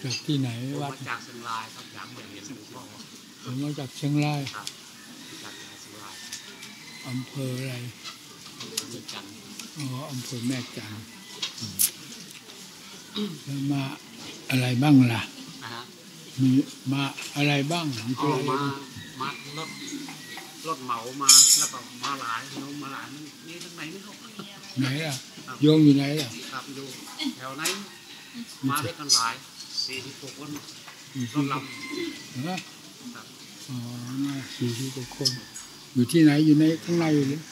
จากที่ไหนวัดมาจากเชียงรายครับอยากมาเห็นหลวงพ่อผมมาจากเชียงรายครับจากเชียงรายอำเภออะไรแม่จันทร์อ๋ออำเภอแม่จันทร์แล้วมาอะไรบ้างล่ะมีมาอะไรบ้างมารถเหมามาแล้วก็มาหลายโยมมาหลายนี่ทั้งไหนนี่เขาไหนล่ะโยมอยู่ไหนล่ะครับอยู่แถวไหนมาด้วยกันหลาย46 คนรถลำนะอ๋อ46 คนอยู่ที่ไหนอยู่ในข้างในอยู่เลย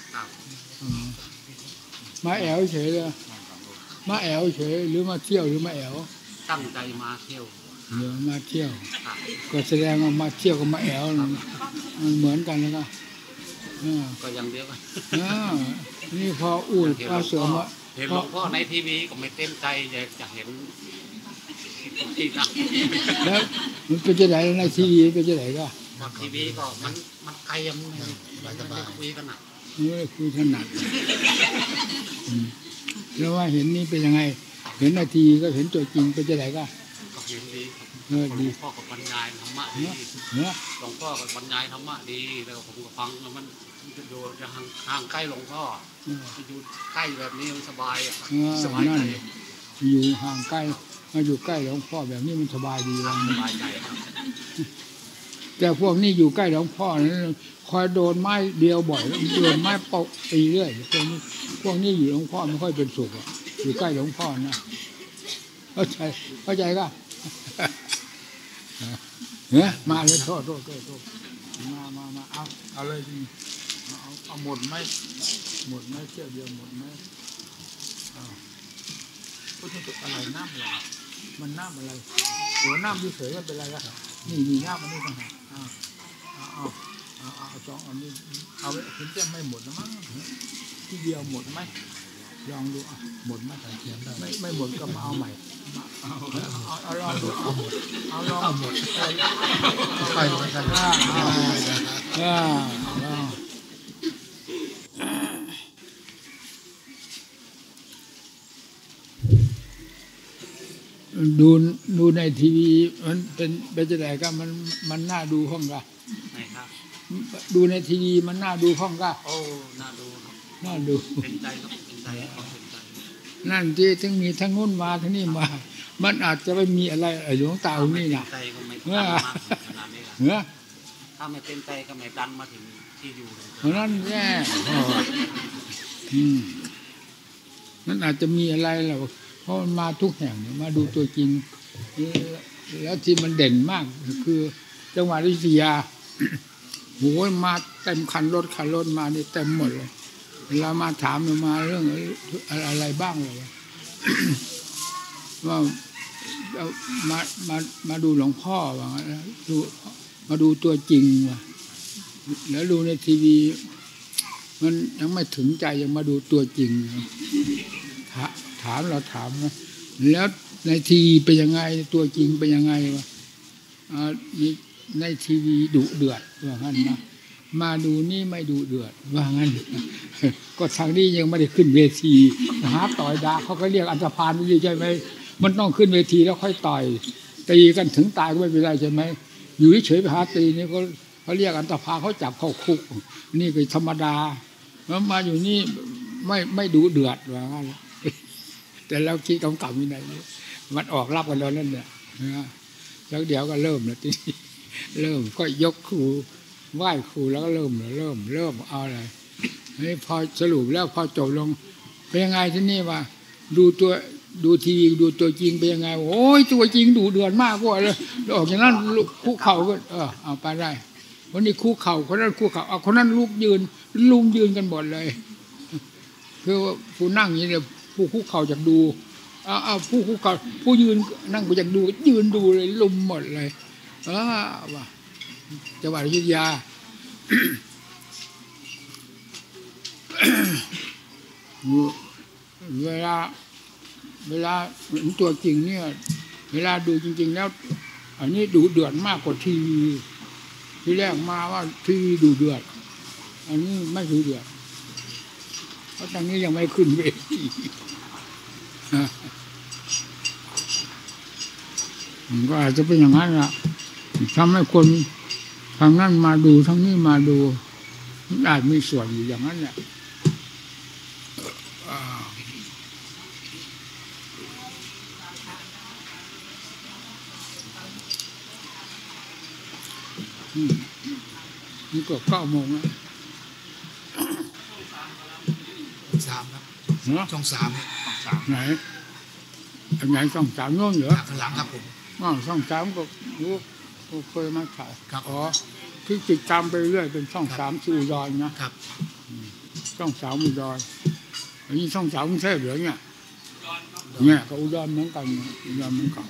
มาแอวเฉยเลยมาแอวเฉยหรือมาเที่ยวหรือมาแอวตั้งใจมาเที่ยวหรือมาเที่ยวก็แสดงว่ามาเที่ยวกับมาแอวมันเหมือนกันแล้วก็ยังเดียวกันนี่พออูดพอเสือมาเห็นหลวงพ่อในทีวีก็ไม่เต็มใจอยากเห็นที่นั่งแล้วมันเป็นจะไหนในทีวีเป็นจะไหนก็ทีวีก็มันไกลยังไม่ได้คุยกันอ่ะไม่ได้คุยขนาดแล้วว่าเห็นนี่เป็นยังไงเห็นในทีวีก็เห็นตัวจริงเป็นจะไหนก็เห็นดีดีพ่อกับบรรยายธรรมะดีหลวงพ่อกับบรรยายธรรมะดีแล้วผมก็ฟังแล้วมันอยู่จะห่างใกล้หลวงพ่ออยู่ใกล้แบบนี้มันสบายสบายใจอยู่ห่างใกล้มาอยู่ใกล้หลวงพ่อแบบนี้มันสบายดีสบายใจแต่พวกนี้อยู่ใกล้หลวงพ่อนั้นคอยโดนไม้เดียวบ่อยโดนไม้ปกตีเรื่อยพวกนี้อยู่หลวงพ่อไม่ค่อยเป็นสุขอยู่ใกล้หลวงพ่อนะเข้าใจก็เนี่ยมาเลยโทษมาเอาเลยเอาหมดไหมเที่ยวเดียวหมดไหมพูดถึงอะไรน้ำอะไรมันน้ำอะไรหัวน้ำเฉยๆมันเป็นอะไรกันนี่มีน้ำมันนี่ต่างหากเอาสองอันนี้เอาไว้ถึงจะไม่หมดนะมั้งที่เดียวหมดไหมลองดูหมดไหมไม่หมดก็มาเอาใหม่เอาลองดูเอาลองหมดไปกันดูในทีวีมันเป็นจะไหนก็มันน่าดูห้องกันดูในทีวีมันน่าดูห้องกันโอ้น่าดูครับน่าดูเป็นใจครับเป็นใจนั่นที่ทั้งมีทั้งนู้นมาทั้งนี้มามันอาจจะไม่มีอะไรหลวงตาองค์นี้นะถ้าไม่เป็นใจก็ไม่ดันมาถึงที่อยู่เพราะนั้นแย่นั่นอาจจะมีอะไรแหละเพราะมันมาทุกแห่งมาดูตัวจริงแล้วที่มันเด่นมากคือจังหวัดอยุธยาโหมาเต็มคันรถมานี่เต็มหมดเลยเวลามาถามมาเรื่องอะไรบ้างเลยว่ามาดูหลวงพ่อว่าดูมาดูตัวจริงว่ะแล้วดูในทีวีมันยังไม่ถึงใจยังมาดูตัวจริงถามเราถามนะแล้วในทีวีเป็นยังไงตัวจริงเป็นยังไงวะในทีวีดุเดือดว่างั้นนะมาดูนี่ไม่ดุเดือดว่างั้นก็ทางนี้ยังไม่ได้ขึ้นเวทีหาต่อยดาเขาก็เรียกอันธพาลนี่ใช่ไหมมันต้องขึ้นเวทีแล้วค่อยต่อยตีกันถึงตายก็ไม่เป็นไรใช่ไหมอยู่เฉยๆไปหาตีนี่เขาเรียกอันธพาลเขาจับเข้าคุกนี่คือธรรมดาแล้วมาอยู่นี่ไม่ดุเดือดว่างั้นแต่เราคิดกำกับวินัยมันออกรับกันแล้วนั่นเนี่ยแล้วเดี๋ยวก็เริ่มแล้วทีนี้เริ่มก็ยกครูไหว้ครูแล้วก็เริ่มเอาอะไรนี่พอสรุปแล้วพอจบลงเป็นยังไงที่นี่ว่าดูทีวีดูตัวจริงเป็นยังไงโอ้ยตัวจริงดูเดือดมากกว่าเลยออกจากนั้นคุกเข่าก็เอาไปได้วันนี้คุกเข่าคนนั้นคุกเข่าเอาคนนั้นลุกยืนกันหมดเลยคือผู้นั่งอย่างนี้เนี่ยผู้คุกเข่าจากดูเอาผู้คุกเข่าผู้ยืนนั่งไปจากดูยืนดูเลยลุมหมดเลยว่าจังหวัดอยุธยาเวลาตัวจริงเนี่ยเวลาดูจริงๆแล้วอันนี้ดูเดือดมากกว่าทีวีที่แรกมาว่าทีวีดูเดือดอันนี้ไม่ดูเดือดเพราะตอนนี้ยังไม่ขึ้นเวทีมันก็อาจจะเป็นอย่างนั้นล่ะทำให้คนทางนั้นมาดูทางนี้มาดูอาจมีส่วนอยู่อย่างนั้นแหละนี่ก็9 โมงแล้ว 3ครับช่อง3 ไหนอันไหนช่อง3โน่นเหรอข้างหลังครับผมช่อง3ก็รู้เคยมาถ่ายอ๋อที่ติดตามไปเรื่อยเป็นช่อง3ที่อุดรนะครับช่อง3อุดรอันนี้ช่อง3กรุงเทพเหรอเนี่ยก็อุดรเหมือนกันอุดรเหมือนกัน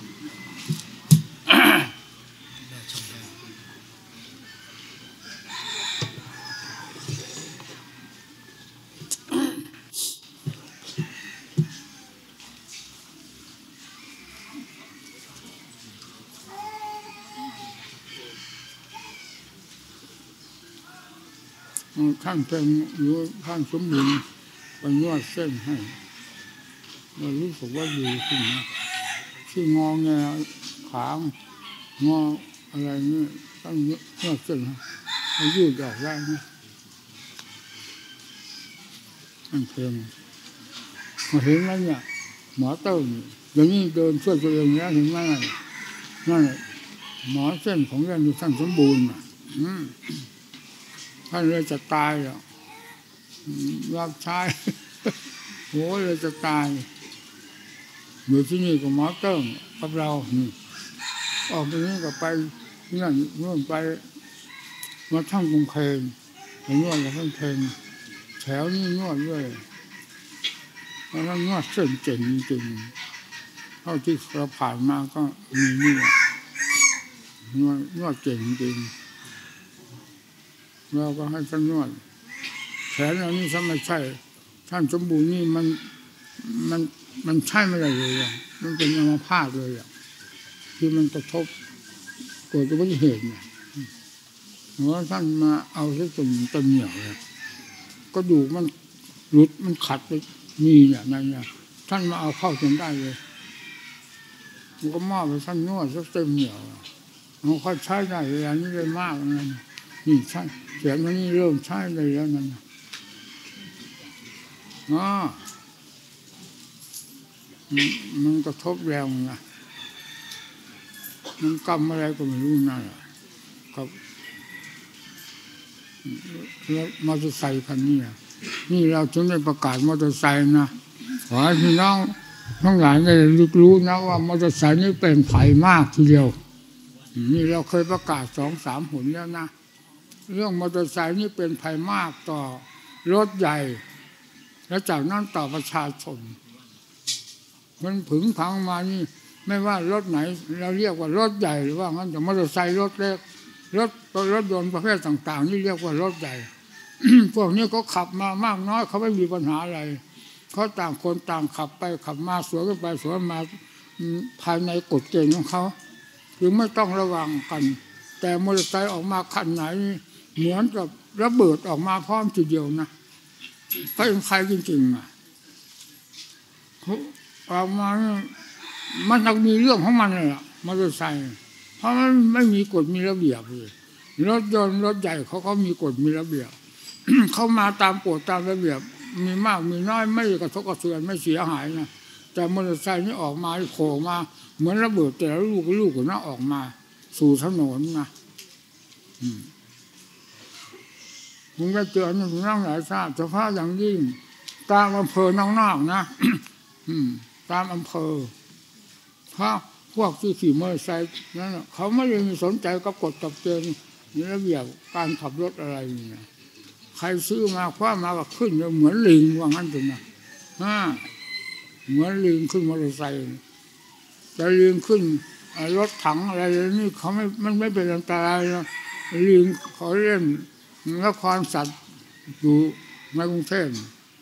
ท่านเป็นอยู่ท่านสมบูรณ์ไปนวดเส้นให้เรารู้สึกว่าดีขึ้นนะที่งอแงขางออะไรนี่ต้องนวดเส้นให้ยืดออกได้นะท่านเพลงมาเห็นแล้วเนี่ยหมอเต้าอย่างนี้เดินช่วยตัวเองแล้วเห็นไหมนั่นหมอเส้นของเราอยู่ท่านสมบูรณ์ท่านเลยจะตายอ่ะรับใช้โหเลยจะตายอยู่ที่นี่กับหมอเติ้งกับเราออกไปนี่ก็ไปนั่นนู่นไปมาทั้งกรุงเทพไปนวดกับท่านเพลงแถวนี้นวดด้วยแล้วนวดเส้นเจ๋งจริงเท่าที่เราผ่านมาก็มีนวดเก่งจริงเราก็ให้ท่านนวดแขนเรานี่ถ้าไม่ใช่ท่านสมบูรณ์นี่มันใช่ไม่ได้เลยมันเป็นอัมพาตเลยที่มันกระทบเกิดอุบัติเหตุเนี่ยเพราะท่านมาเอาซะจนเต็มเหนียวเลยก็ดูมันหลุดมันขัดไปมีอย่างนั้นเนี่ยท่านมาเอาเข้าจนได้เลยมันก็มอบไปท่านนวดซะเต็มเหนียวมันค่อยใช้ได้เลยอันนี้เลยมากนั่นนี่ใช่เสียงนี้เริ่มใช้เลยแล้วนั่นมันกระทบแรงนะมันกำอะไรก็ไม่รู้นั่นแหละครับแล้วมอเตอร์ไซค์คันนี้นี่เราถึงได้ประกาศมอเตอร์ไซค์นะขอให้พี่น้องทั้งหลายได้รู้นะว่ามอเตอร์ไซค์นี่เป็นภัยมากทีเดียวนี่เราเคยประกาศ2-3 หนแล้วนะเรื่องมอเตอร์ไซค์นี่เป็นภัยมากต่อรถใหญ่และจากนั้นต่อประชาชนมันผึ่งพังมานี่ไม่ว่ารถไหนเราเรียกว่ารถใหญ่หรือว่างั้นแต่มอเตอร์ไซค์รถเล็กรถยนต์ประเภทต่างๆนี่เรียกว่ารถใหญ่ พวกนี้ก็ขับมามากน้อยเขาไม่มีปัญหาอะไรเขาต่างคนต่างขับไปขับมาสวนกันไปสวนมาภายในกฎเกณฑ์ของเขาคือไม่ต้องระวังกันแต่มอเตอร์ไซค์ออกมาคันไหนเหมือนกับระเบิดออกมาพร้อมทีเดียวนะเป็นใครจริงๆออกมามันต้องมีเรื่องของมันเลยมอเตอร์ไซค์เพราะมันไม่มีกฎมีระเบียบเลยรถยนต์รถใหญ่เขาก็มีกฎมีระเบียบ เขามาตามกฎตามระเบียบมีมากมีน้อยไม่กระทบกระเทือนไม่เสียหายนะแต่มอเตอร์ไซค์นี่ออกมาโผล่มาเหมือนระเบิดแต่ละลูกก็น่าออกมาสู่ถนนนะผมก็เจอหนึ่งนั่งหลายชาติเฉพาะอย่างยิ่งตามอำเภอนอกๆนะตามอำเภอเพราะพวกที่ขี่มอเตอร์ไซค์นั้นเขาไม่ได้มีสนใจกับกฎกับเกณฑ์ระเบียบการขับรถอะไรนี่ใครซื้อมาคว้ามาก็ขึ้นเหมือนลิงว่างั้นถึงนะเหมือนลิงขึ้นมอเตอร์ไซค์จะลิงขึ้นรถถังอะไรนี่เขามันไม่เป็นอันตรายนะลิงเขาเล่นละครสัตว์อยู่ในกรุงเทพ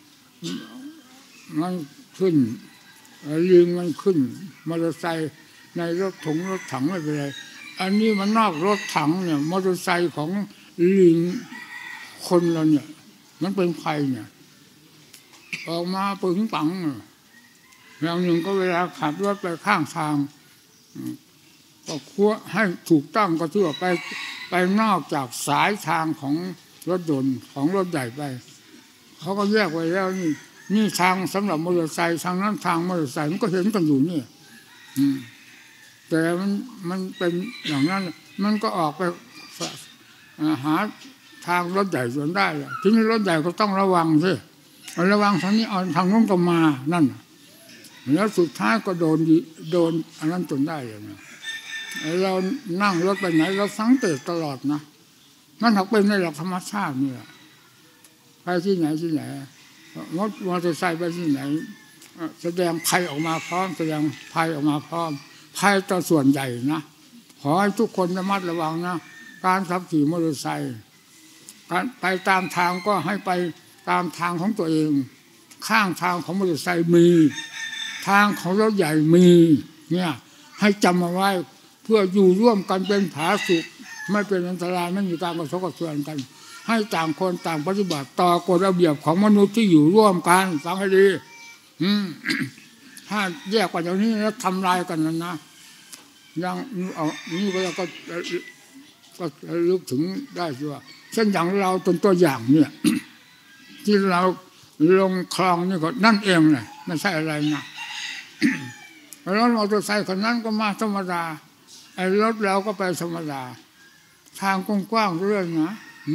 มันขึ้นลิงมันขึ้นมอเตอร์ไซค์ในรถถังไม่เป็นไรอันนี้มันนอกรถถังเนี่ยมอเตอร์ไซค์ของลิงคนเราเนี่ยมันเป็นใครเนี่ยออกมาปึงปังอย่างหนึ่งก็เวลาขับรถไปข้างทางก็ควรให้ถูกต้องก็ทั่วไปนอกจากสายทางของรถยนต์ของรถใหญ่ไปเขาก็แยกไว้แล้วนี่ทางสำหรับมอเตอร์ไซค์ทางนั้นทางมอเตอร์ไซค์มันก็เห็นกันอยู่นี่แต่มันเป็นอย่างนั้นมันก็ออกไปหาทางรถใหญ่จนได้ทีนี้รถใหญ่ก็ต้องระวังสิระวังทางนี้เอาทางนู้นก็มานั่นแล้วสุดท้ายก็โดนอันนั้นจนได้เลยนะเรานั่งรถไปไหนเราสังเกตตลอดนะนั่นเป็นในหลักธรรมชาตินี่แหละไปที่ไหนรถมอเตอร์ไซค์ไปที่ไหนแสดงภัยออกมาพร้อมแสดงภัยออกมาพร้อมภัยต่อส่วนใหญ่นะขอให้ทุกคนระมัดระวังนะการขับขี่มอเตอร์ไซค์การไปตามทางก็ให้ไปตามทางของตัวเองข้างทางของมอเตอร์ไซค์มีทางของรถใหญ่มีเนี่ยให้จำเอาไว้เพื่ออยู่ร่วมกันเป็นผาสุกไม่เป็นอันตรายไม่มีการกระทบกระเทือนกันให้ต่างคนต่างปฏิบัติต่อกฎระเบียบของมนุษย์ที่อยู่ร่วมกันฟังให้ดีถ้าแยกกันอย่างนี้แล้วทำลายกันนะยังนี่ก็ลึกถึงได้ว่าเช่นอย่างเราเป็นตัวอย่างเนี่ยที่เราลงคลองนี่ก็นั่นเองเลยไม่ใช่อะไรนะแล้วมอเตอร์ไซค์คนนั้นก็มาธรรมดาไอ้รถเราก็ไปธรรมดาทางกว้างๆเรื่อยนะ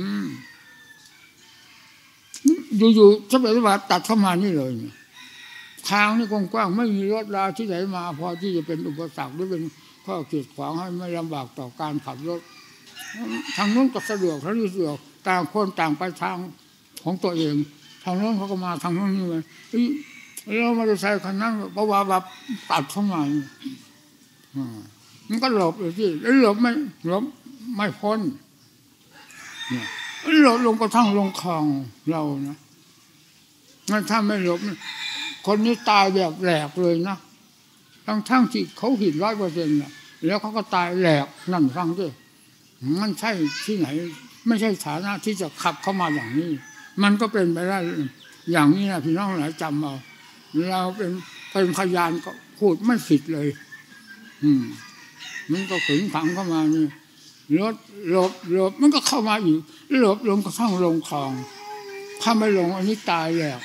อยู่ๆถ้าเป็นว่าตัดเข้ามานี่เลยทางนี่กว้างๆไม่มีรถราที่ไหนมาพอที่จะเป็นอุปสรรคหรือเป็นข้อกีดขวางให้ไม่ลำบากต่อการขับรถทางนู้นก็สะดวกทางนี้สะดวกต่างคนต่างไปทางของตัวเองทางนู้นเขาก็มาทางนู้นนี่เลยแล้วมอเตอร์ไซค์คันนั้นเพราะว่าแบบตัดเข้ามามันก็หลบเลยที่หลบไม่พ้นเนี่ยหลบลงกระทั่งลงคลองเรานะงั้นถ้าไม่หลบคนนี้ตายแบบแหลกเลยนะทั้งที่เขาหิน100%นะแล้วเขาก็ตายแหลกนั่นฟังด้วยมันใช่ที่ไหนไม่ใช่ฐานะที่จะขับเข้ามาอย่างนี้มันก็เป็นไปได้อย่างนี้นะพี่น้องหลายจำเอาเราเป็นพยานก็พูดไม่ผิดเลยมันก็ขึงขังเข้ามานี่รถหลบมันก็เข้ามาอีกหลบลงกระทั่งลงคลองถ้าไม่ลงอันนี้ตายแล้ว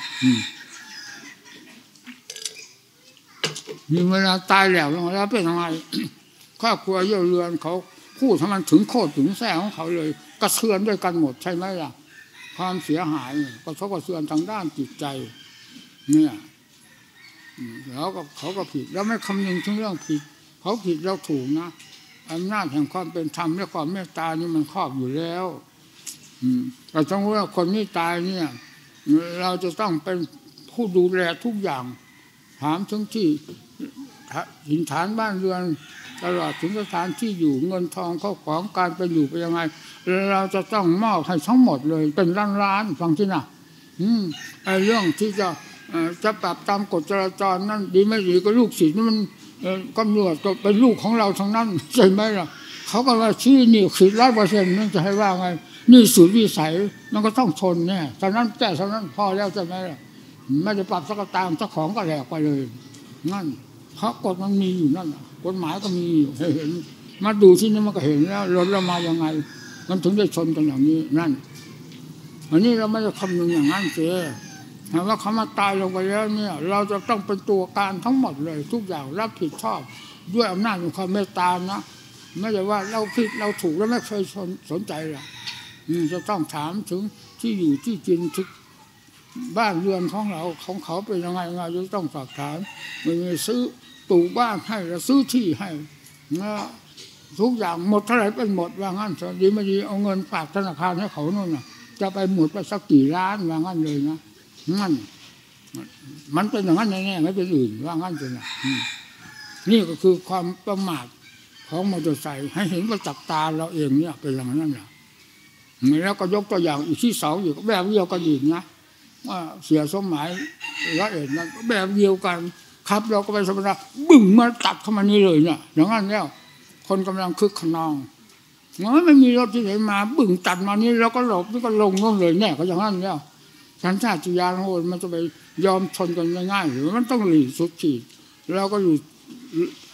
มีเวลาตายแล้วแล้วเป็นยังไงครอบครัวเย่าเรือนเขาพูดให้มันถึงโคตรถึงแท้ของเขาเลยกระเทือนด้วยกันหมดใช่ไหมล่ะความเสียหายกระทบกระเทือนทางด้านจิตใจเนี่ยแล้วก็เขาก็ผิดแล้วไม่คำนึงถึงเรื่องผิดเขาผิดเราถูกนะอำนาจแห่งความเป็นธรรมและความเมตตานี่มันครอบอยู่แล้วเราต้องรู้ว่าคนนี้ตายเนี่ยเราจะต้องเป็นผู้ดูแลทุกอย่างถามถึงที่หินฐานบ้านเรือนตลอดถึงสถานที่อยู่เงินทองเข้าของการไปอยู่ไปยังไงเราจะต้องมอบให้ทั้งหมดเลยเป็นล้านฟังที่น่ะไอ้เรื่องที่จะปรับตามกฎจราจรนั่นดีไม่ดีก็ลูกศิษย์มันตำรวจก็เป็นลูกของเราทั้งนั้นใช่ไหมล่ะเขาก็ว่าชี้นี่ผิด100%นั่นจะให้ว่าไงนี่สุดวิสัยมันก็ต้องชนแน่ฉะนั้นแก้ฉะนั้นพอแล้วใช่ไหมล่ะไม่ได้ปรับสักตามเจ้าของก็แหลกไปเลยนั่นเพราะกฎมันมีอยู่นั่นกฎหมายก็มีเห็นมาดูที่นี่มันก็เห็นแล้วรถเรามายังไงมันถึงได้ชนกันอย่างนี้นั่นอันนี้เราไม่ได้คำนึงอย่างนั้นเสียถามว่าเขามาตายลงไปแล้วเนี่ยเราจะต้องเป็นตัวการทั้งหมดเลยทุกอย่างรับผิดชอบด้วยอำนาจของความเมตตานะไม่ใช่ว่าเราผิดเราถูกแล้วไม่เคยสนใจหรอกจะต้องถามถึงที่อยู่ที่กินทุกบ้านเรือนของเราของเขาเป็นยังไงเราจะต้องสอบถามไม่มีซื้อปลูกบ้านให้แล้วซื้อที่ให้ทุกอย่างหมดเท่าไหร่เป็นหมดว่างั้นดีไม่ดีเอาเงินฝากธนาคารให้เขาโน่นน่ะจะไปหมดไปสักกี่ล้านว่างั้นเลยนะงั้นมันเป็นอย่างนั้นแน่ๆไม่เป็นอื่นว่างั้นเลยนะนี่ก็คือความประมาทของมอเตอร์ไซค์ให้เห็นว่าจับตาเราเองเนี่ยเป็นอย่างนั้นแหละแล้วก็ยกตัวอย่างอีกที่2อยู่แบบเดียวกันอีกนะว่าเสียสมหมาย101นั้นแบบเดียวกันครับเราก็ไปธรรมดาบึ้งมาตัดเข้ามานี่เลยเนี่ยอย่างนั้นแล้วคนกำลังคึกขนองไม่มีรถที่ไหนมาบึ้งตัดมานี่เราก็หลบนี่ก็ลงนู่นเลยเนี่ยก็อย่างนั้นแล้วสัญชาตญาณโหดมันจะไปยอมชนกันง่ายๆหรือมันต้องหลีกสุดขีดเราก็อยู่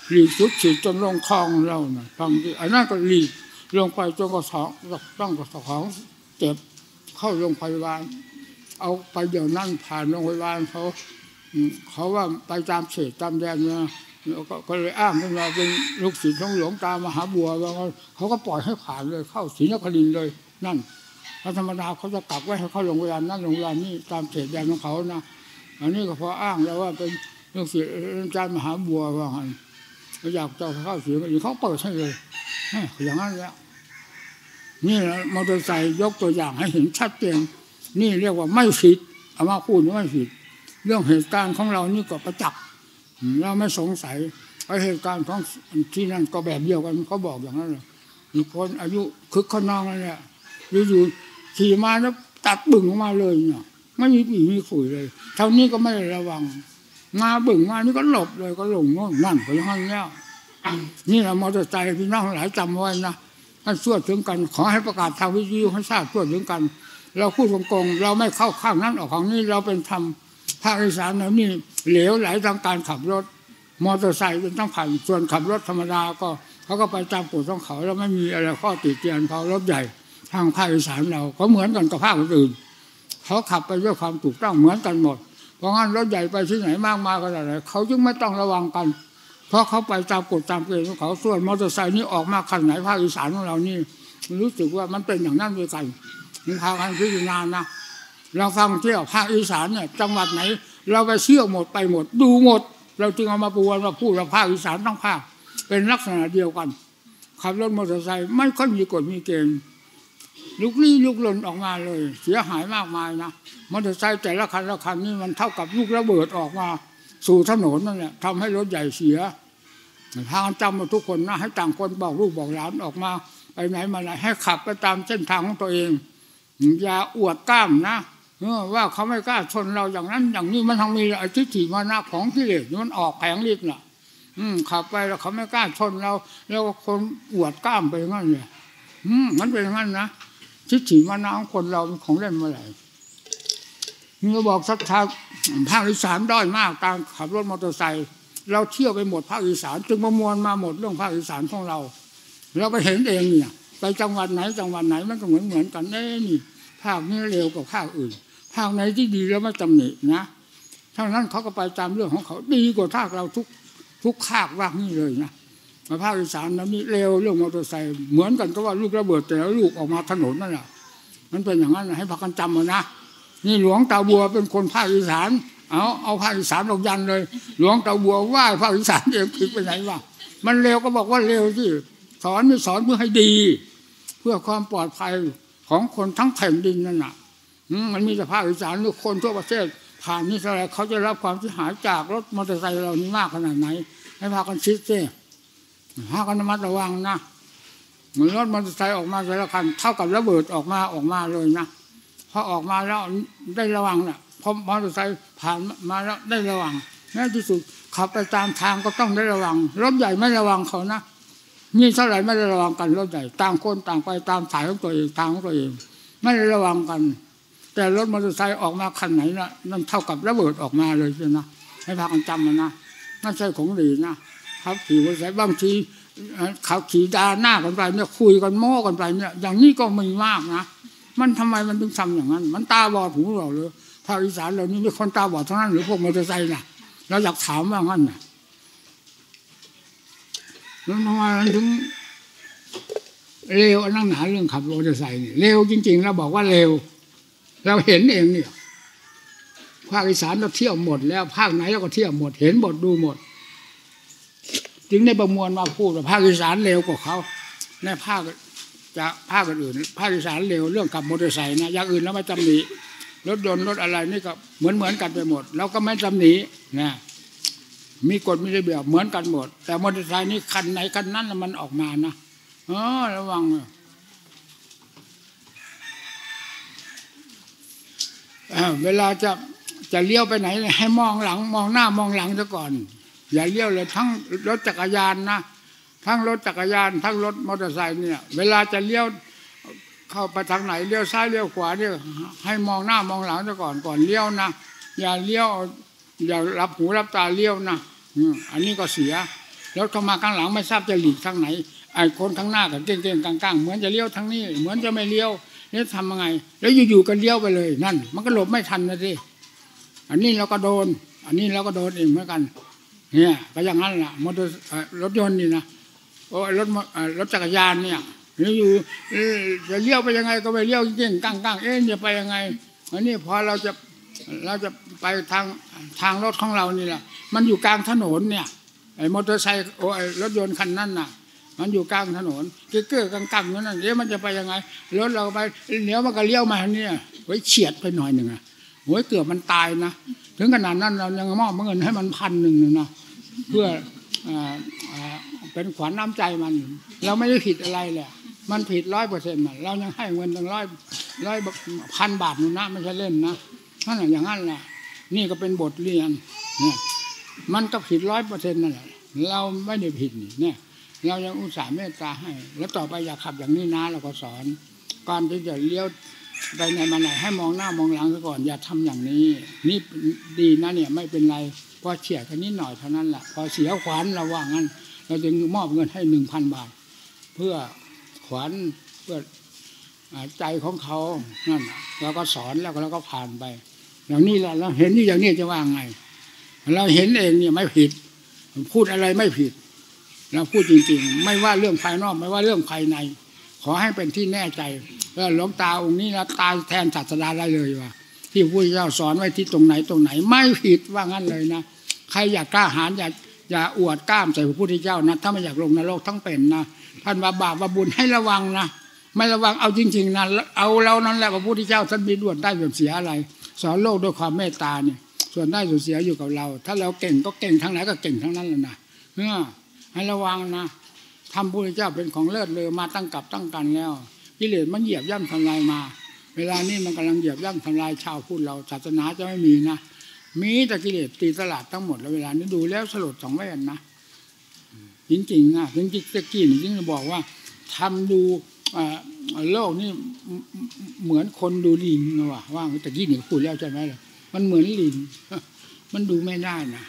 หลีกสุดขีดจนลงคลองเราน่ะฟังดิอันนั้นก็หลีกลงไปจนกระสองต้องกระสองเจ็บเข้าโรงพยาบาลเอาไปเดี๋ยวนั้นผ่านโรงพยาบาลเขาว่าไปตามเขตตามแดนเนี่ยก็เลยอ้างขึ้นมาเป็นลูกศิษย์ของหลวงตามหาบัวว่าเขาก็ปล่อยให้ผ่านเลยเข้าศรีนครินทร์เลยนั่นธรรมดาเขาจะกักไว้ให้เข้าโรงพยาบาลนั่นโรงพยาบาลนี่ตามเขตแดนของเขานะอันนี้ก็พออ้างแล้วว่าเป็นลูกศิษย์อาจารย์มหาบัวว่าไงอยากจะเข้าศรีนครินทร์เขาเปิดให้เลยอย่างนั้นแหละนี่นะมอเตอร์ไซค์ยกตัวอย่างให้เห็นชัดเจนนี่เรียกว่าไม่ผิดเอามาพูดไม่ผิดเรื่องเหตุการณ์ของเรานี่ก็ประจักษ์เราไม่สงสัยไอ้เหตุการณ์ของที่นั่นก็แบบเดียวกันเขาบอกอย่างนั้นเลยมีคนอายุคึกขนองนั่นแหละอยู่ขี่มาแล้วตัดบึ่งออกมาเลยเนี่ยไม่มีปีมีขุยเลยเท่านี้ก็ไม่ระวังมาบึ่งมานี่ก็หลบเลยก็หลงนั่นก็อย่างนั้นแล้วนี่แหละมอเตอร์ไซค์พี่น้องหลายจำไว้นะให้ช่วยถึงกันขอให้ประกาศทางวิทยุให้ทราบช่วยถึงกันเราพูดตรงๆเราไม่เข้าข้างนั้นออกข้างนี้เราเป็นธรรมภาคอีสานเรานี่เหลวไหลทางการขับรถมอเตอร์ไซค์เป็นต้องผ่านส่วนขับรถธรรมดาก็เขาก็ไปตามกฎของเขาแล้วไม่มีอะไรข้อติเตียนเขารถใหญ่ทางภาคอีสานเราเขาเหมือนกันกับภาคอื่นเขาขับไปด้วยความถูกต้องเหมือนกันหมดเพราะงั้นรถใหญ่ไปที่ไหนมากมายก็ได้เขาจึงไม่ต้องระวังกันเพราะเขาไปตามกฎตามเกณฑ์ของเขาส่วนมอเตอร์ไซค์นี้ออกมาขนาดไหนภาคอีสานของเรานี่รู้สึกว่ามันเป็นอย่างนั้นด้วยกันมีพากันพิจารณานะเราฟังเที่ยวภาคอีสานเนี่ยจังหวัดไหนเราไปเชื่อหมดไปหมดดูหมดเราจึงเอามาปูมาพูดว่าภาคอีสานทั้งภาคเป็นลักษณะเดียวกันขับรถมอเตอร์ไซค์ไม่ค่อยมีกฎมีเกณฑ์ลุกลี้ลุกลนออกมาเลยเสียหายมากมายนะมอเตอร์ไซค์แต่ละคันนี่มันเท่ากับลูกระเบิดออกมาสู่ถนนนั่นแหละทำให้รถใหญ่เสียทางจำมาทุกคนนะให้ต่างคนบอกลูกบอกหลานออกมาไปไหนมาไหนให้ขับไปตามเส้นทางของตัวเองอย่าอวดกล้ามนะว่าเขาไม่กล้าชนเราอย่างนั้นอย่างนี้มันทั้งมีอธิฐิมานะของกิเลสมันออกแผงฤทธิ์น่ะขับไปแล้วเขาไม่กล้าชนเราแล้วคนอวดกล้ามไปงั้นเลยมันเป็นงั้นนะทิฏฐิมานะของคนเราเป็นของเล่นเมื่อไหร่นี่ก็บอกศรัทธาภาคอีสานด้อยมากการขับรถมอเตอร์ไซค์เราเที่ยวไปหมดภาคอีสานจึงประมวลมาหมดเรื่องภาคอีสานของเราเราก็เห็นเองเนี่ยไปจังหวัดไหนมันก็เหมือนกันนี่ภาคนี้เร็วกว่าภาคอื่นภาคไหนที่ดีแล้วไม่ตำหนินะทั้งนั้นเขาก็ไปตามเรื่องของเขาดีกว่าภาคเราทุกภาคว่านี่เลยนะมาภาคอีสานนั้นนี่เร็วเรื่องมอเตอร์ไซค์เหมือนกันก็ว่าลูกระเบิดแต่ละลูกออกมาถนนนั่นแหละมันเป็นอย่างนั้นให้พากันจำเอานะนี่หลวงตาบัวเป็นคนภาคอีสานเอาภาคอีสานออกยันเลยหลวงตาบัวว่าภาคอีสานเองผิดไปไหนวะมันเร็วก็บอกว่าเร็วที่สอนเพื่อให้ดีเพื่อความปลอดภัยของคนทั้งแผ่นดินนั่นน่ะมันมีแต่ภาคอีสานหรือคนทั่วประเทศผ่านนี่อะไรเขาจะรับความเสียหายจากรถมอเตอร์ไซค์เรานี่มากขนาดไหนให้พากันคิดสิพากันระมัดระวังนะเหมือนรถมอเตอร์ไซค์ออกมาแต่ละคันเท่ากับระเบิดออกมาเลยนะพอออกมาแล้วได้ระวังน่ะพอมอเตอร์ไซค์ผ่านมาแล้วได้ระวังแม้ที่สุดขับไปตามทางก็ต้องได้ระวังรถใหญ่ไม่ระวังเขานะนี่เท่าไหร่ไม่ได้ระวังกันรถใหญ่ต่างคนต่างไปตามสายของตัวเองทางของตัวเองไม่ได้ระวังกันแต่รถมอเตอร์ไซค์ออกมาคันไหนน่ะนั่นเท่ากับระเบิดออกมาเลยใช่ไหมให้พากันจำมันนะนั่นใช่ของดีนะครับขี่มอเตอร์ไซค์บางทีขับขี่ด่าหน้ากันไปเนี่ยคุยกันโม้กันไปเนี่ยอย่างนี้ก็มีมากนะมันทำไมมันถึงทำอย่างนั้นมันตาบอดหูเราเลยภาคอีสานเรานี่มีคนตาบอดทั้งนั้นหรือพวกมอเตอร์ไซค์น่ะเราอยากถามว่างั้นน่ะแล้วทำไมมันถึงเร็วนั่งหนาเรื่องขับมอเตอร์ไซค์นี่เร็วจริงๆเราบอกว่าเร็วเราเห็นเองเนี่ยภาคอีสานเราเที่ยวหมดแล้วภาคไหนเราก็เที่ยวหมดเห็นหมดดูหมดจึงได้ประมวลมาพูดว่าภาคอีสานเร็วกว่าเขาในภาคอื่นภาคอีสานเร็วเรื่องขับมอเตอร์ไซค์นะอย่างอื่นแล้วไม่จำหนีรถยนต์รถอะไรนี่ก็เหมือนกันไปหมดเราก็ไม่จำหนีนะมีกฎมีระเบียบเหมือนกันหมดแต่มอเตอร์ไซค์นี่คันไหนคันนั้นมันออกมานะระวังเวลาจะเลี้ยวไปไหนให้มองหลังมองหน้ามองหลังซะก่อนอย่าเลี้ยวเลยทั้งรถจักรยานนะทั้งรถจักรยานทั้งรถมอเตอร์ไซค์เนี่ยเวลาจะเลี้ยวเข้าไปทางไหนเลี้ยวซ้ายเลี้ยวขวาเนี่ยให้มองหน้ามองหลังซะก่อนเลี้ยวนะอย่าเลี้ยวอย่ารับหูรับตาเลี้ยวนะอันนี้ก็เสียรถเข้ามาข้างหลังไม่ทราบจะหลีกทางไหนไอ้คนข้างหน้ากับเก่งๆกลางๆเหมือนจะเลี้ยวทางนี้เหมือนจะไม่เลี้ยวนี่ทำยังไงแล้วอยู่ๆกันเลี้ยวไปเลยนั่นมันก็หลบไม่ทันนะสิอันนี้เราก็โดนอันนี้เราก็โดนเองเหมือนกันเนี่ยก็อย่างนั้นแหละมอเตอร์รถยนต์นี่นะโอ้รถจักรยานเนี่ยอยู่จะเลี้ยวไปยังไงก็ไปเลี้ยวเก่งๆกลางๆจะไปยังไงอันนี้พอเราจะไปทางรถของเรานี่แหละมันอยู่กลางถนนเนี่ยไอ้มอเตอร์ไซค์ไอ้รถยนต์คันนั้นน่ะมันอยู่กลางถนนเก้อๆกังๆนั่นเดี๋ยวมันจะไปยังไงรถเราไปเลี้ยวมันก็เลี้ยวมาเนี่ยไว้เฉียดไปหน่อยหนึ่งอ่ะโอ้ยเกือบมันตายนะถึงขนาดนั้นเรายังมอบเงินให้มัน1,000นะเพื่อเป็นขวัญน้ำใจมันเราไม่ได้ผิดอะไรแหละมันผิด100%น่ะเรายังให้เงินตั้ง100,000 บาทนู่นนะไม่ใช่เล่นนะนั่นแหละอย่างนั้นแหละนี่ก็เป็นบทเรียนเนี่ยมันก็ผิด100%นั่นแหละเราไม่ได้ผิดนี่เนี่ยเรายังอุตส่าห์เมตตาให้แล้วต่อไปอย่าขับอย่างนี้นะเราก็สอนก่อนที่จะเลี้ยวไปไหนมาไหนให้มองหน้ามองหลังซะก่อนอย่าทำอย่างนี้นี่ดีนะเนี่ยไม่เป็นไรพอเฉียดกันนิดหน่อยเท่านั้นแหละพอเสียขวัญเราว่างั้นเราจึงมอบเงินให้ 1,000 บาทเพื่อขวัญเพื่อใจของเขานั่นเราก็สอนแล้วเราก็ผ่านไปอย่างนี้แหละเราเห็นอย่างนี้จะว่าไงเราเห็นเองเนี่ยไม่ผิดพูดอะไรไม่ผิดเราพูดจริงๆไม่ว่าเรื่องภายนอกไม่ว่าเรื่องภายในขอให้เป็นที่แน่ใจแล้วหลวงตาองค์นี้นะตายแทนศาสดาได้เลยว่าที่พระพุทธเจ้าสอนไว้ที่ตรงไหนไม่ผิดว่างั้นเลยนะใครอยากกล้าหาญอย่าอวดกล้ามใส่พระพุทธเจ้านะถ้าไม่อยากลงนรกทั้งเป็นนะท่านว่าบาปว่าบุญให้ระวังนะไม่ระวังเอาจริงๆนะเอาเรานั่นแหละพระพุทธเจ้าท่านมีส่วนได้ส่วนเสียอะไรสอนโลกด้วยความเมตตาเนี่ยส่วนได้ส่วนเสียอยู่กับเราถ้าเราเก่งก็เก่งทั้งไหนก็เก่งทั้งนั้นแหละนะให้ระวังนะทำพระพุทธเจ้าเป็นของเลิศเลอมาตั้งกับตั้งกันแล้วกิเลสมันเหยียบย่ำทำลายมาเวลานี้มันกำลังเหยียบย่ำทำลายชาวพุทธเราศาสนาจะไม่มีนะมีแต่กิเลสตีตลาดทั้งหมดแล้วเวลานี้ดูแล้วสลดสองแว่นนะจริงๆนะจริงๆตะกี้นี่จึงบอกว่าทำดูโลกนี่เหมือนคนดูลิงนะว่าตะกี้นี่พูดแล้วใช่ไหมล่ะมันเหมือนลิงมันดูไม่ได้นะ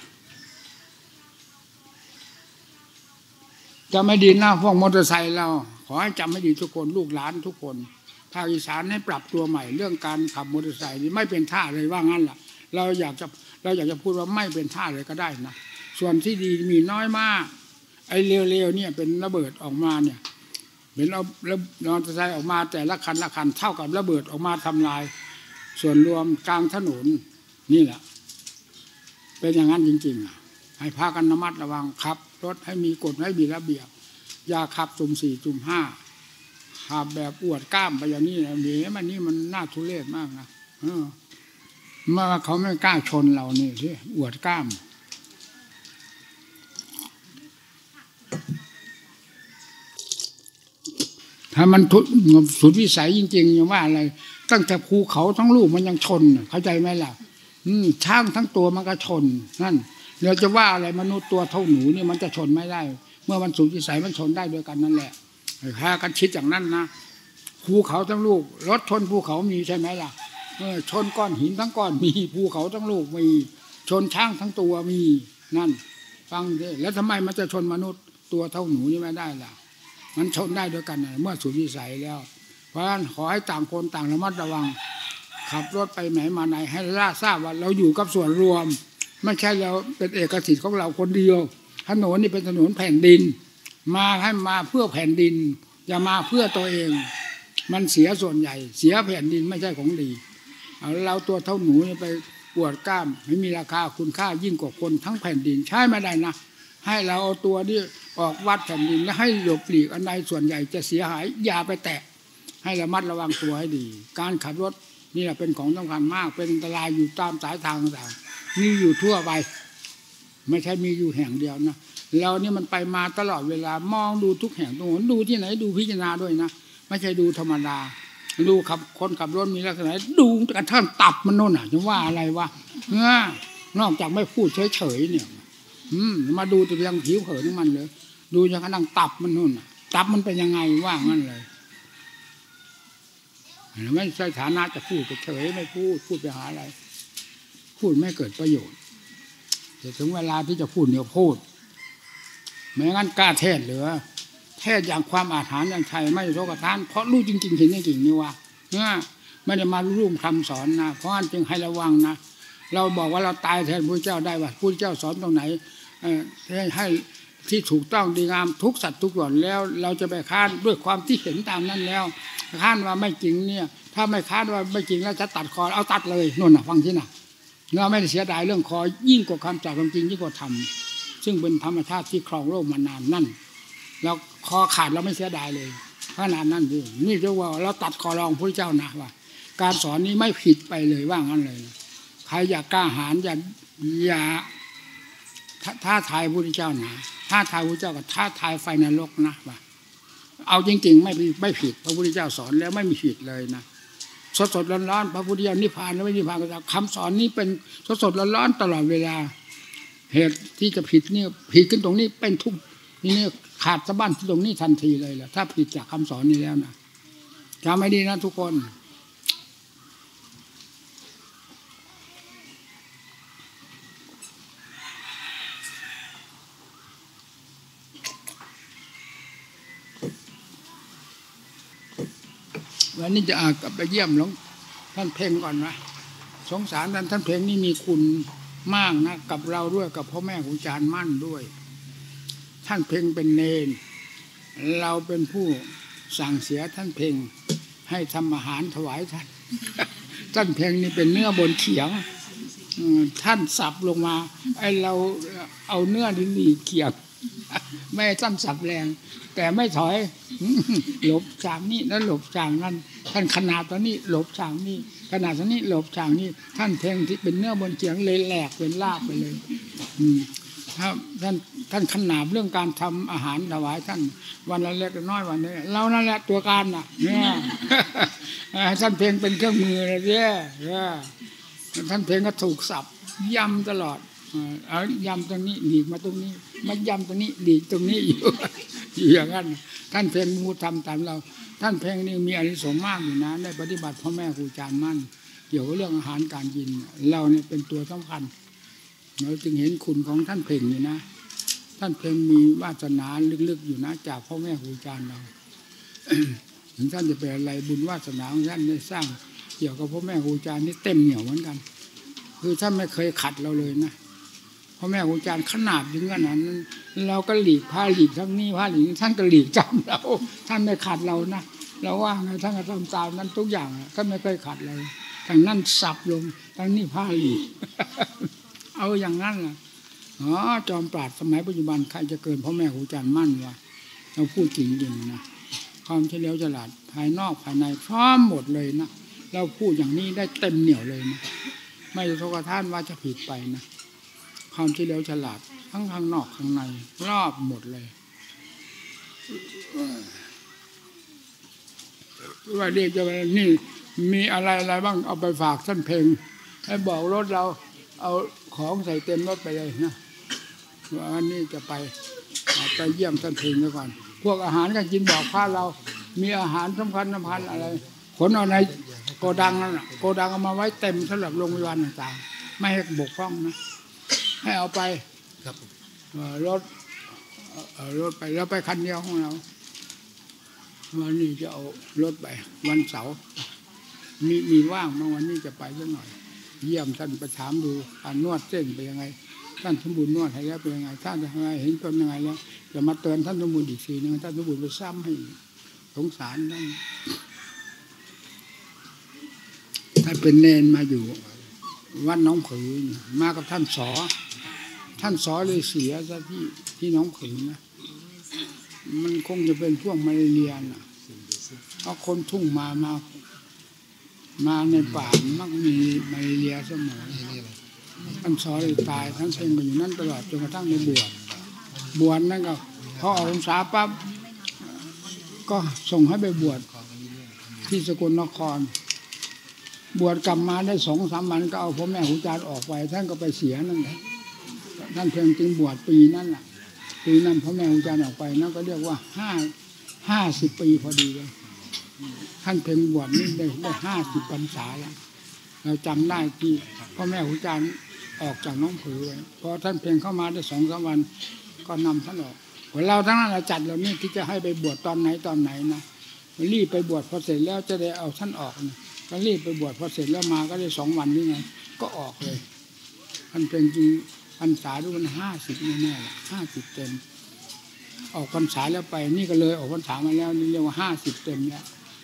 จะไม่ดีนะพวกมอเตอร์ไซค์เราขอให้จำให้ดีทุกคนลูกหลานทุกคนภาคอีสานให้ปรับตัวใหม่เรื่องการขับมอเตอร์ไซค์นี่ไม่เป็นท่าเลยว่างั้นล่ะเราอยากจะพูดว่าไม่เป็นท่าเลยก็ได้นะส่วนที่ดีมีน้อยมากไอ้เร็วๆเนี่ยเป็นระเบิดออกมาเนี่ยเป็นเอามอเตอร์ไซค์ออกมาแต่ละคันเท่ากับระเบิดออกมาทำลายส่วนรวมกลางถนนนี่แหละเป็นอย่างนั้นจริงๆให้พากันระมัดระวังขับรถให้มีกฎให้มีระเบียบอย่าขับสุ่ม4สุ่ม5ขับแบบอวดกล้ามไปอย่างนี้นะเดี๋ยวมันนี่มันน่าทุเรศมากนะเมื่อเขาไม่กล้าชนเรานี่สิอวดกล้ามถ้ามันสุดวิสัยจริงๆอย่างว่าอะไรตั้งแต่ภูเขาทั้งลูกมันยังชนเข้าใจไหมล่ะช้างทั้งตัวมันก็ชนนั่นเราจะว่าอะไรมนุษย์ตัวเท่าหนูนี่มันจะชนไม่ได้เมื่อมันสุดวิสัยมันชนได้ด้วยกันนั่นแหละพากันคิดอย่างนั้นนะภูเขาทั้งลูกรถชนภูเขามีใช่ไหมล่ะชนก้อนหินทั้งก้อนมีภูเขาทั้งลูกมีชนช้างทั้งตัวมีนั่นฟังดิแล้วทำไมมันจะชนมนุษย์ตัวเท่าหนูนี่ไม่ได้ล่ะมันชนได้ด้วยกันเมื่อสุดวิสัยแล้วเพราะฉะนั้นขอให้ต่างคนต่างระมัดระวังขับรถไปไหนมาไหนให้ทราบว่าเราอยู่กับส่วนรวมไม่ใช่เราเป็นเอกสิทธิ์ของเราคนเดียวถนนนี่เป็นถนนแผ่นดินมาให้มาเพื่อแผ่นดินอย่ามาเพื่อตัวเองมันเสียส่วนใหญ่เสียแผ่นดินไม่ใช่ของดีเราตัวเท่าหนูไปปวดกล้ามไม่มีราคาคุณค่ายิ่งกว่าคนทั้งแผ่นดินใช่ไม่ได้นะให้เราเอาตัวนี้ออกวัดแผ่นดินและให้หลบหลีกอันใดส่วนใหญ่จะเสียหายอย่าไปแตะให้ระมัดระวังตัวให้ดีการขับรถนี่แหละเป็นของสำคัญมากเป็นอันตรายอยู่ตามสายทางต่างๆมีอยู่ทั่วไปไม่ใช่มีอยู่แห่งเดียวนะเรานี่มันไปมาตลอดเวลามองดูทุกแห่งตรงนั้นดูที่ไหนดูพิจารณาด้วยนะไม่ใช่ดูธรรมดาดูขับคนขับรถมีลักษณะดูกระทั่งตับมันโน่นจะว่าอะไรวะนอกจากไม่พูดเฉยๆเนี่ยมาดูตัวยังผิวเผินของมันเลยดูอย่างกระทั่งตับมันโน่นตับมันเป็นยังไงว่างั้นเลยไม่ใช่ฐานะจะพูดเฉยไม่พูดไปหาอะไรพูดไม่เกิดประโยชน์แต่ถึงเวลาที่จะพูดเนี่ยพูดไม่งั้นกล้าเทศหรือเทศอย่างความอาถรรพ์อย่างชัยไม่โทกทานเพราะรู้จริงๆเห็นจริงนี่ว่าไม่ได้มาร่วมคำสอนนะเพราะฉะนั้นจึงให้ระวังนะเราบอกว่าเราตายแทนพระเจ้าได้ว่าพระเจ้าสอนตรงไหนให้ที่ถูกต้องดีงามทุกสัตว์ทุกส่วนแล้วเราจะไปค้านด้วยความที่เห็นตามนั้นแล้วค้านว่าไม่จริงเนี่ยถ้าไม่ค้านว่าไม่จริงแล้วจะตัดคอเอาตัดเลยนู่นน่ะฟังที่น่ะเราไม่ได้เสียดายเรื่องคอยิ่งกว่าคำจากความจริงยิ่งกว่าธรรมซึ่งเป็นธรรมชาติที่ครองโลกมานานนั่นเราคอขาดเราไม่เสียดายเลยขนาดนั้นนี่เรียกว่าเราตัดคอรองพระเจ้านะว่าการสอนนี้ไม่ผิดไปเลยว่างั้นเลยใครอยากกล้าหาญอย่าท้าทายพระพุทธเจ้านะท้าทายพระพุทธเจ้ากับท้าทายไฟนรกนะว่าเอาจริงๆไม่ผิดพระพุทธเจ้าสอนแล้วไม่มีผิดเลยนะสดๆร้อนๆพระพุทธเจ้านิพพานแล้วไม่นิพพานก็คำสอนนี้เป็นสดๆร้อนๆตลอดเวลาเหตุที่จะผิดนี่ผิดขึ้นตรงนี้เป็นทุกนี่ขาดสะบั้นที่ตรงนี้ทันทีเลยแหละถ้าผิดจากคำสอนนี้แล้วนะจำให้ดีนะทุกคนวันนี้จะกลับไปเยี่ยมหลวงท่านเพ่งก่อนนะสงสารท่านเพ่งนี่มีคุณมากนะกับเราด้วยกับพ่อแม่ครูอาจารย์มั่นด้วยท่านเพ่งเป็นเนรเราเป็นผู้สั่งเสียท่านเพ่งให้ทำอาหารถวายท่านท่านเพ่งนี่เป็นเนื้อบนเขียงท่านสับลงมาไอ้เราเอาเนื้อดีๆเขียงไม่ท่านสับแรงแต่ไม่ถอยหลบฉากนี้แล้วหลบฉากนั้นท่านขนาดตอนนี้หลบฉากนี้ขนาดตอนนี้หลบฉากนี้ท่านเพ่งที่เป็นเนื้อบนเขียงเลยแหลกเป็นลาบไปเลยถ้าท่านขนาดเรื่องการทำอาหารถวายท่านวันละเล็กน้อยวันนี้เรานั่นแหละตัวการน่ะเนี่ยท่านเพ่งเป็นเครื่องมือเลยเนี่ยท่านเพ่งก็ถูกสับย้ำตลอดเอาย้ำตรงนี้หลีกมาตรงนี้มาย้ำตรงนี้หลีกตรงนี้อยู่อย่างนั้นท่านเพ่งมูทำตามเราท่านเพ่งนี่มีอานิสงส์มากอยู่นะได้ปฏิบัติพ่อแม่ครูอาจารย์มั่นเกี่ยวกับเรื่องอาหารการกินเราเนี่ยเป็นตัวสำคัญเราจึงเห็นคุณของท่านเพ่งนี่นะท่านเพ่งมีวาสนาลึกๆอยู่นะจากพ่อแม่ครูอาจารย์เรา ถึงท่านจะเป็นอะไรบุญวาสนาของท่านได้สร้างเกี่ยวกับพ่อแม่ครูอาจารย์นี่เต็มเหนียวเหมือนกันคือท่านไม่เคยขัดเราเลยนะพ่อแม่ครูอาจารย์ขนาดถึงขนาดนั้นเราก็หลีกผ้าหลีกทั้งนี้ผ้าหลีกท่านก็หลีกจำเราท่านไม่ขัดเรานะเราว่าไงท่านก็ทำตามนั้นทุกอย่างท่านไม่เคยขัดเราทางนั้นสับลงทางนี้ผ้าหลีก เอาอย่างนั้นล่ะจอมปราชญ์สมัยปัจจุบันใครจะเกินพ่อแม่ครูอาจารย์มั่นวะเราพูดจริงๆนะความเฉลียวฉลาดภายนอกภายในพร้อมหมดเลยนะเราพูดอย่างนี้ได้เต็มเหนี่ยวเลยนะไม่โทษท่านว่าจะผิดไปนะความเฉลียวฉลาดทั้งข้างนอกข้างในรอบหมดเลยว่าเรียกจะนี่มีอะไรบ้างเอาไปฝากท่านเพ่งให้บอกรถเราเอาของใส่เต็มรถไปเลยนะวันนี้จะไปเยี่ยมท่านเพ่งซะก่อนพวกอาหารก็กินบอกพาเรามีอาหารสำคัญอะไรขนเอาในโกดังนั่นโกดังเอามาไว้เต็มสำหรับโรงพยาบาลต่างๆไม่ให้บกพร่องนะให้เอาไปรถไปแล้วไปคันเดียวของเราวันนี้จะเอารถไปวันเสาร์มีว่างบางวันนี้จะไปสักหน่อยเยี่ยมท่านไปถามดูการนวดเส้นเป็นยังไงท่านสมบูรณ์นวดให้แล้วเป็นยังไงท่านยังไงเห็นเป็นยังไงแล้วจะมาเตือนท่านสมบูรณ์อีกทีนึงท่านสมบูรณ์ไปซ้ำให้สงสารท่านเป็นเนนมาอยู่วัดน้องผือมากับท่านสอเลยเสียซะที่น้องผือนะมันคงจะเป็นพวกมาเลเรียนะเอาคนทุ่งมาในป่ามักมีมาเลเรียเสมอท่านสอเลยตายท่านเพ่งไปอยู่นั่นตลอดจนกระทั่งในบวชนั่นก็พอออกพรรษาปั๊บก็ส่งให้ไปบวชที่สกลนครบวชกลับมาได้ 2-3 วันก็เอาพ่อแม่ครูอาจารย์ออกไปท่านก็ไปเสียนั่นแหละท่านเพียงจึงบวชปีนั้นแหละปีนั้นพ่อแม่ครูอาจารย์ออกไปนั่นก็เรียกว่า50 ปีพอดีเลยท่านเพียงบวชนี่ได้50 พรรษาแล้วเราจำได้ที่พ่อแม่ครูอาจารย์ออกจากน้องผือไว้พอท่านเพียงเข้ามาได้ 2-3 วันก็นำท่านออกเราทั้งนั้นเราจัดเรานี่ที่จะให้ไปบวชตอนไหนนะรีบไปบวชพอเสร็จแล้วจะได้เอาท่านออกนะก็รีบไปบวชพอเสร็จแล้วมาก็ได้2 วันนี่ไงก็ออกเลยมันเป็นจริงพรรษาด้วยมัน50แน่ๆ50 เต็มออกพรรษาแล้วไปนี่ก็เลยออกพรรษามาแล้วนี่เรียกว่า50 เต็มแล้ว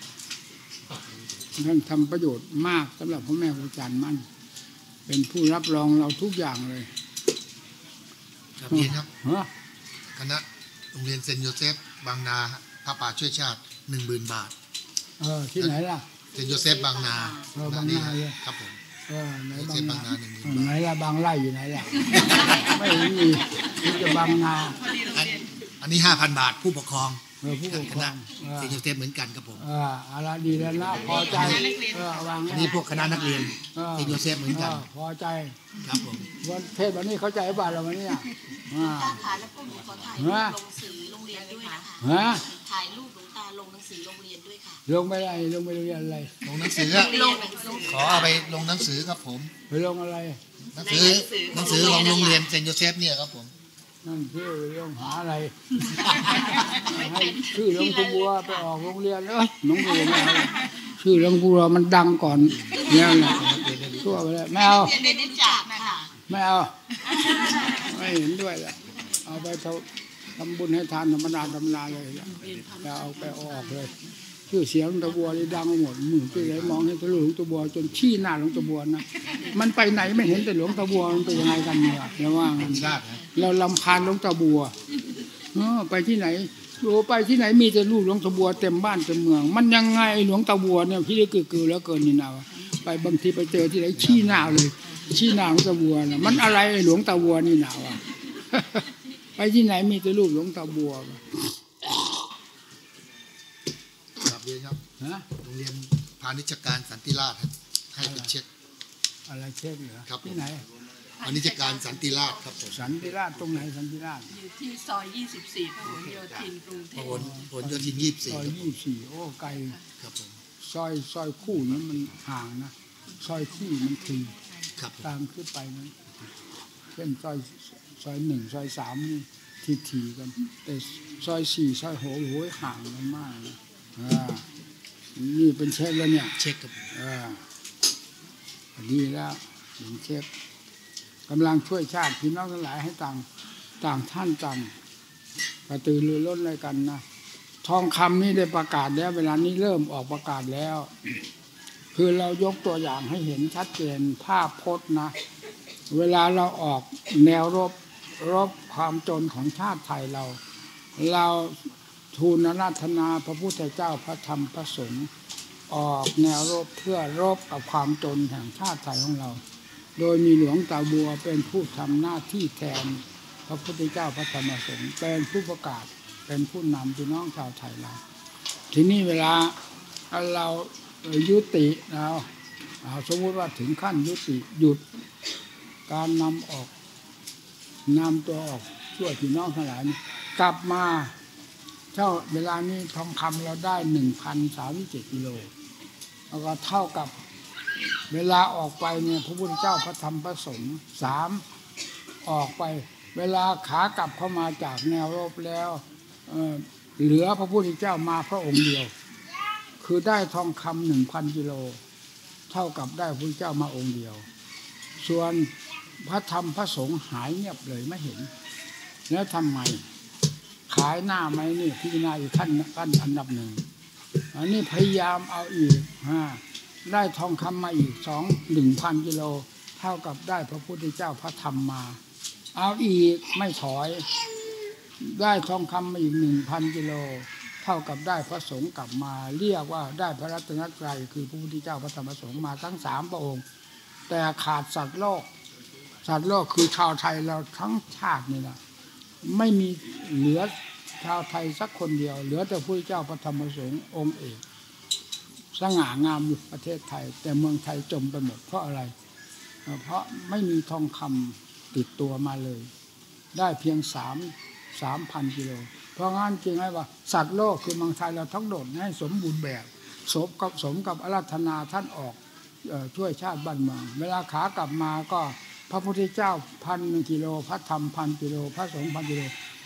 ท่านทำประโยชน์มากสำหรับพ่อแม่ครูอาจารย์มั่นเป็นผู้รับรองเราทุกอย่างเลยครับเรียนครับคณะโรงเรียนเซนต์โยเซฟบางนาพระป่าช่วยชาติ 10,000 บาทที่ไหนล่ะเซนต์โยเซฟบางนาบางนาเลยครับผมไหนบางนา 10,000 บาทไหนล่ะบางไร่อยู่ไหนล่ะไม่มีที่จะบางนาอันนี้ 5,000 บาทผู้ปกครองคณะเซนต์โยเซฟเหมือนกันครับผมอะไรดีแล้วนะพอใจอันนี้พวกคณะนักเรียนเซนต์โยเซฟเหมือนกันพอใจครับผมวันเทศวันนี้เข้าใจบ้านเราวันนี้ถ่ายแล้วพวกหนูขอถ่ายรูปลงหนังสือโรงเรียนด้วยนะคะถ่ายรูปหลวงตาลงหนังสือโรงเรียนด้วยค่ะลงไม่ได้ลงไปโรงเรียนอะไรลงหนังสือขอเอาไปลงหนังสือครับผมไปลงอะไรหนังสือของโรงเรียนเซนต์โยเซฟเนี่ยครับผมนั่นชื่อเรื่องหาอะไรให้ชื่อหลวงปู่บัวไปออกโรงเรียนเลยหลวงปู่ไม่เอาชื่อหลวงปู่บัวมันดังก่อนเนี่ยนะตัวไปแล้วไม่เอาไม่เอาไม่เห็นด้วยแหละเอาไปทำบุญให้ทานธรรมดาเลยจะเอาไปออกเลยชื่อเสียงหลวงตาบัวนี่ดังหมดมึงที่ไหนมองเห็นแต่หลวงตาบัวจนชี้หน้าหลวงตาบัวนะมันไปไหนไม่เห็นแต่หลวงตาบัวมันเป็นยังไงกันเนี่ยอย่าว่างันเราลำคาญหลวงตาบัวไปที่ไหนดูไปที่ไหนมีแต่รูปหลวงตาบัวเต็มบ้านเต็มเมืองมันยังไงหลวงตาบัวเนี่ยพี่ได้กือแล้วเกินนี่นะไปบางทีไปเจอที่ไหนชี้หน้าเลยชี้หน้าหลวงตาบัวนะมันอะไรหลวงตาบัวนี่หนาวะไปที่ไหนมีแต่รูปหลวงตาบัวเรียนครับโรงเรียนพาณิชยการสันติราษฎร์ให้ไปเช็คอะไรเช็คเหรอครับที่ไหนพาณิชยการสันติราษฎร์ครับผมสันติราษฎร์ตรงไหนสันติราษฎร์อยู่ที่ซอย24พหลโยธินกรุงเทพผลโยธิน24 ซอย24โอ้ไกลครับผมซอยคู่นั้นมันห่างนะซอยที่มันถี่ครับตามขึ้นไปนั้นเช่นซอย1ซอย3นี่ถี่กันแต่ซอย4ซอย6โอ้ยห่างกันมากนี่เป็นเช็คแล้วเนี่ยเช็คกับดีแล้วเป็นเช็คกำลังช่วยชาติพี่น้องทั้งหลายให้ต่างท่านต่างกระตือรือร้นเลยกันนะทองคำนี่ได้ประกาศแล้วเวลานี้เริ่มออกประกาศแล้วคือเรายกตัวอย่างให้เห็นชัดเจนภาพพจน์นะเวลาเราออกแนวรบความจนของชาติไทยเราทูลอาราธนาพระพุทธเจ้าพระธรรมพระสงฆ์ออกแนวรบเพื่อรบกับความจนแห่งชาติไทยของเราโดยมีหลวงตาบัวเป็นผู้ทำหน้าที่แทนพระพุทธเจ้าพระธรรมพระสงฆ์เป็นผู้ประกาศเป็นผู้นำพี่น้องชาวไทยเราทีนี้เวลาเรายุติสมมติว่าถึงขั้นยุติหยุดการนำตัวออกช่วยพี่น้องทั้งหลายกลับมาเท่าเวลานี้ทองคำเราได้ 1,037 กิโลแล้วก็เท่ากับเวลาออกไปเนี่ยพระพุทธเจ้าพระธรรมพระสงฆ์3ออกไปเวลาขากลับเข้ามาจากแนวรบแล้วเหลือพระพุทธเจ้ามาพระองค์เดียวคือได้ทองคำ 1,000 กิโลเท่ากับได้พระพุทธเจ้ามาองค์เดียวส่วนพระธรรมพระสงฆ์หายเงียบเลยไม่เห็นแล้วทำไมขายหน้าไหมนี่พิจารณาอีกขั้นอันดับหนึ่งอันนี้พยายามเอาอีกได้ทองคำมาอีก1,000 กิโลเท่ากับได้พระพุทธเจ้าพระธรรมมาเอาอีกไม่ถอยได้ทองคำมาอีก 1,000 กิโลเท่ากับได้พระสงฆ์กลับมาเรียกว่าได้พระรัตนตรัยคือพระพุทธเจ้าพระธรรมพระสงฆ์มาทั้ง3พระองค์แต่ขาดสัตว์โลกคือชาวไทยเราทั้งชาตินี่แหละไม่มีเหลือชาวไทยสักคนเดียวเหลือแต่พระพุทธเจ้าพระธรรมพระสงฆ์องค์เอกสง่างามอยู่ประเทศไทยแต่เมืองไทยจมไปหมดเพราะอะไรเพราะไม่มีทองคำติดตัวมาเลยได้เพียง3,000 กิโลเพราะงั้นจริงไหมว่าสัตว์โลกคือเมืองไทยเราทั้งโดดให้สมบูรณ์แบบสมกับอาราธนาท่านออกช่วยชาติบ้านเมืองเวลาขากลับมาก็พระพุทธเจ้า1,000 กิโลพระธรรม1,000 กิโลพระสงฆ์1,000 กิโล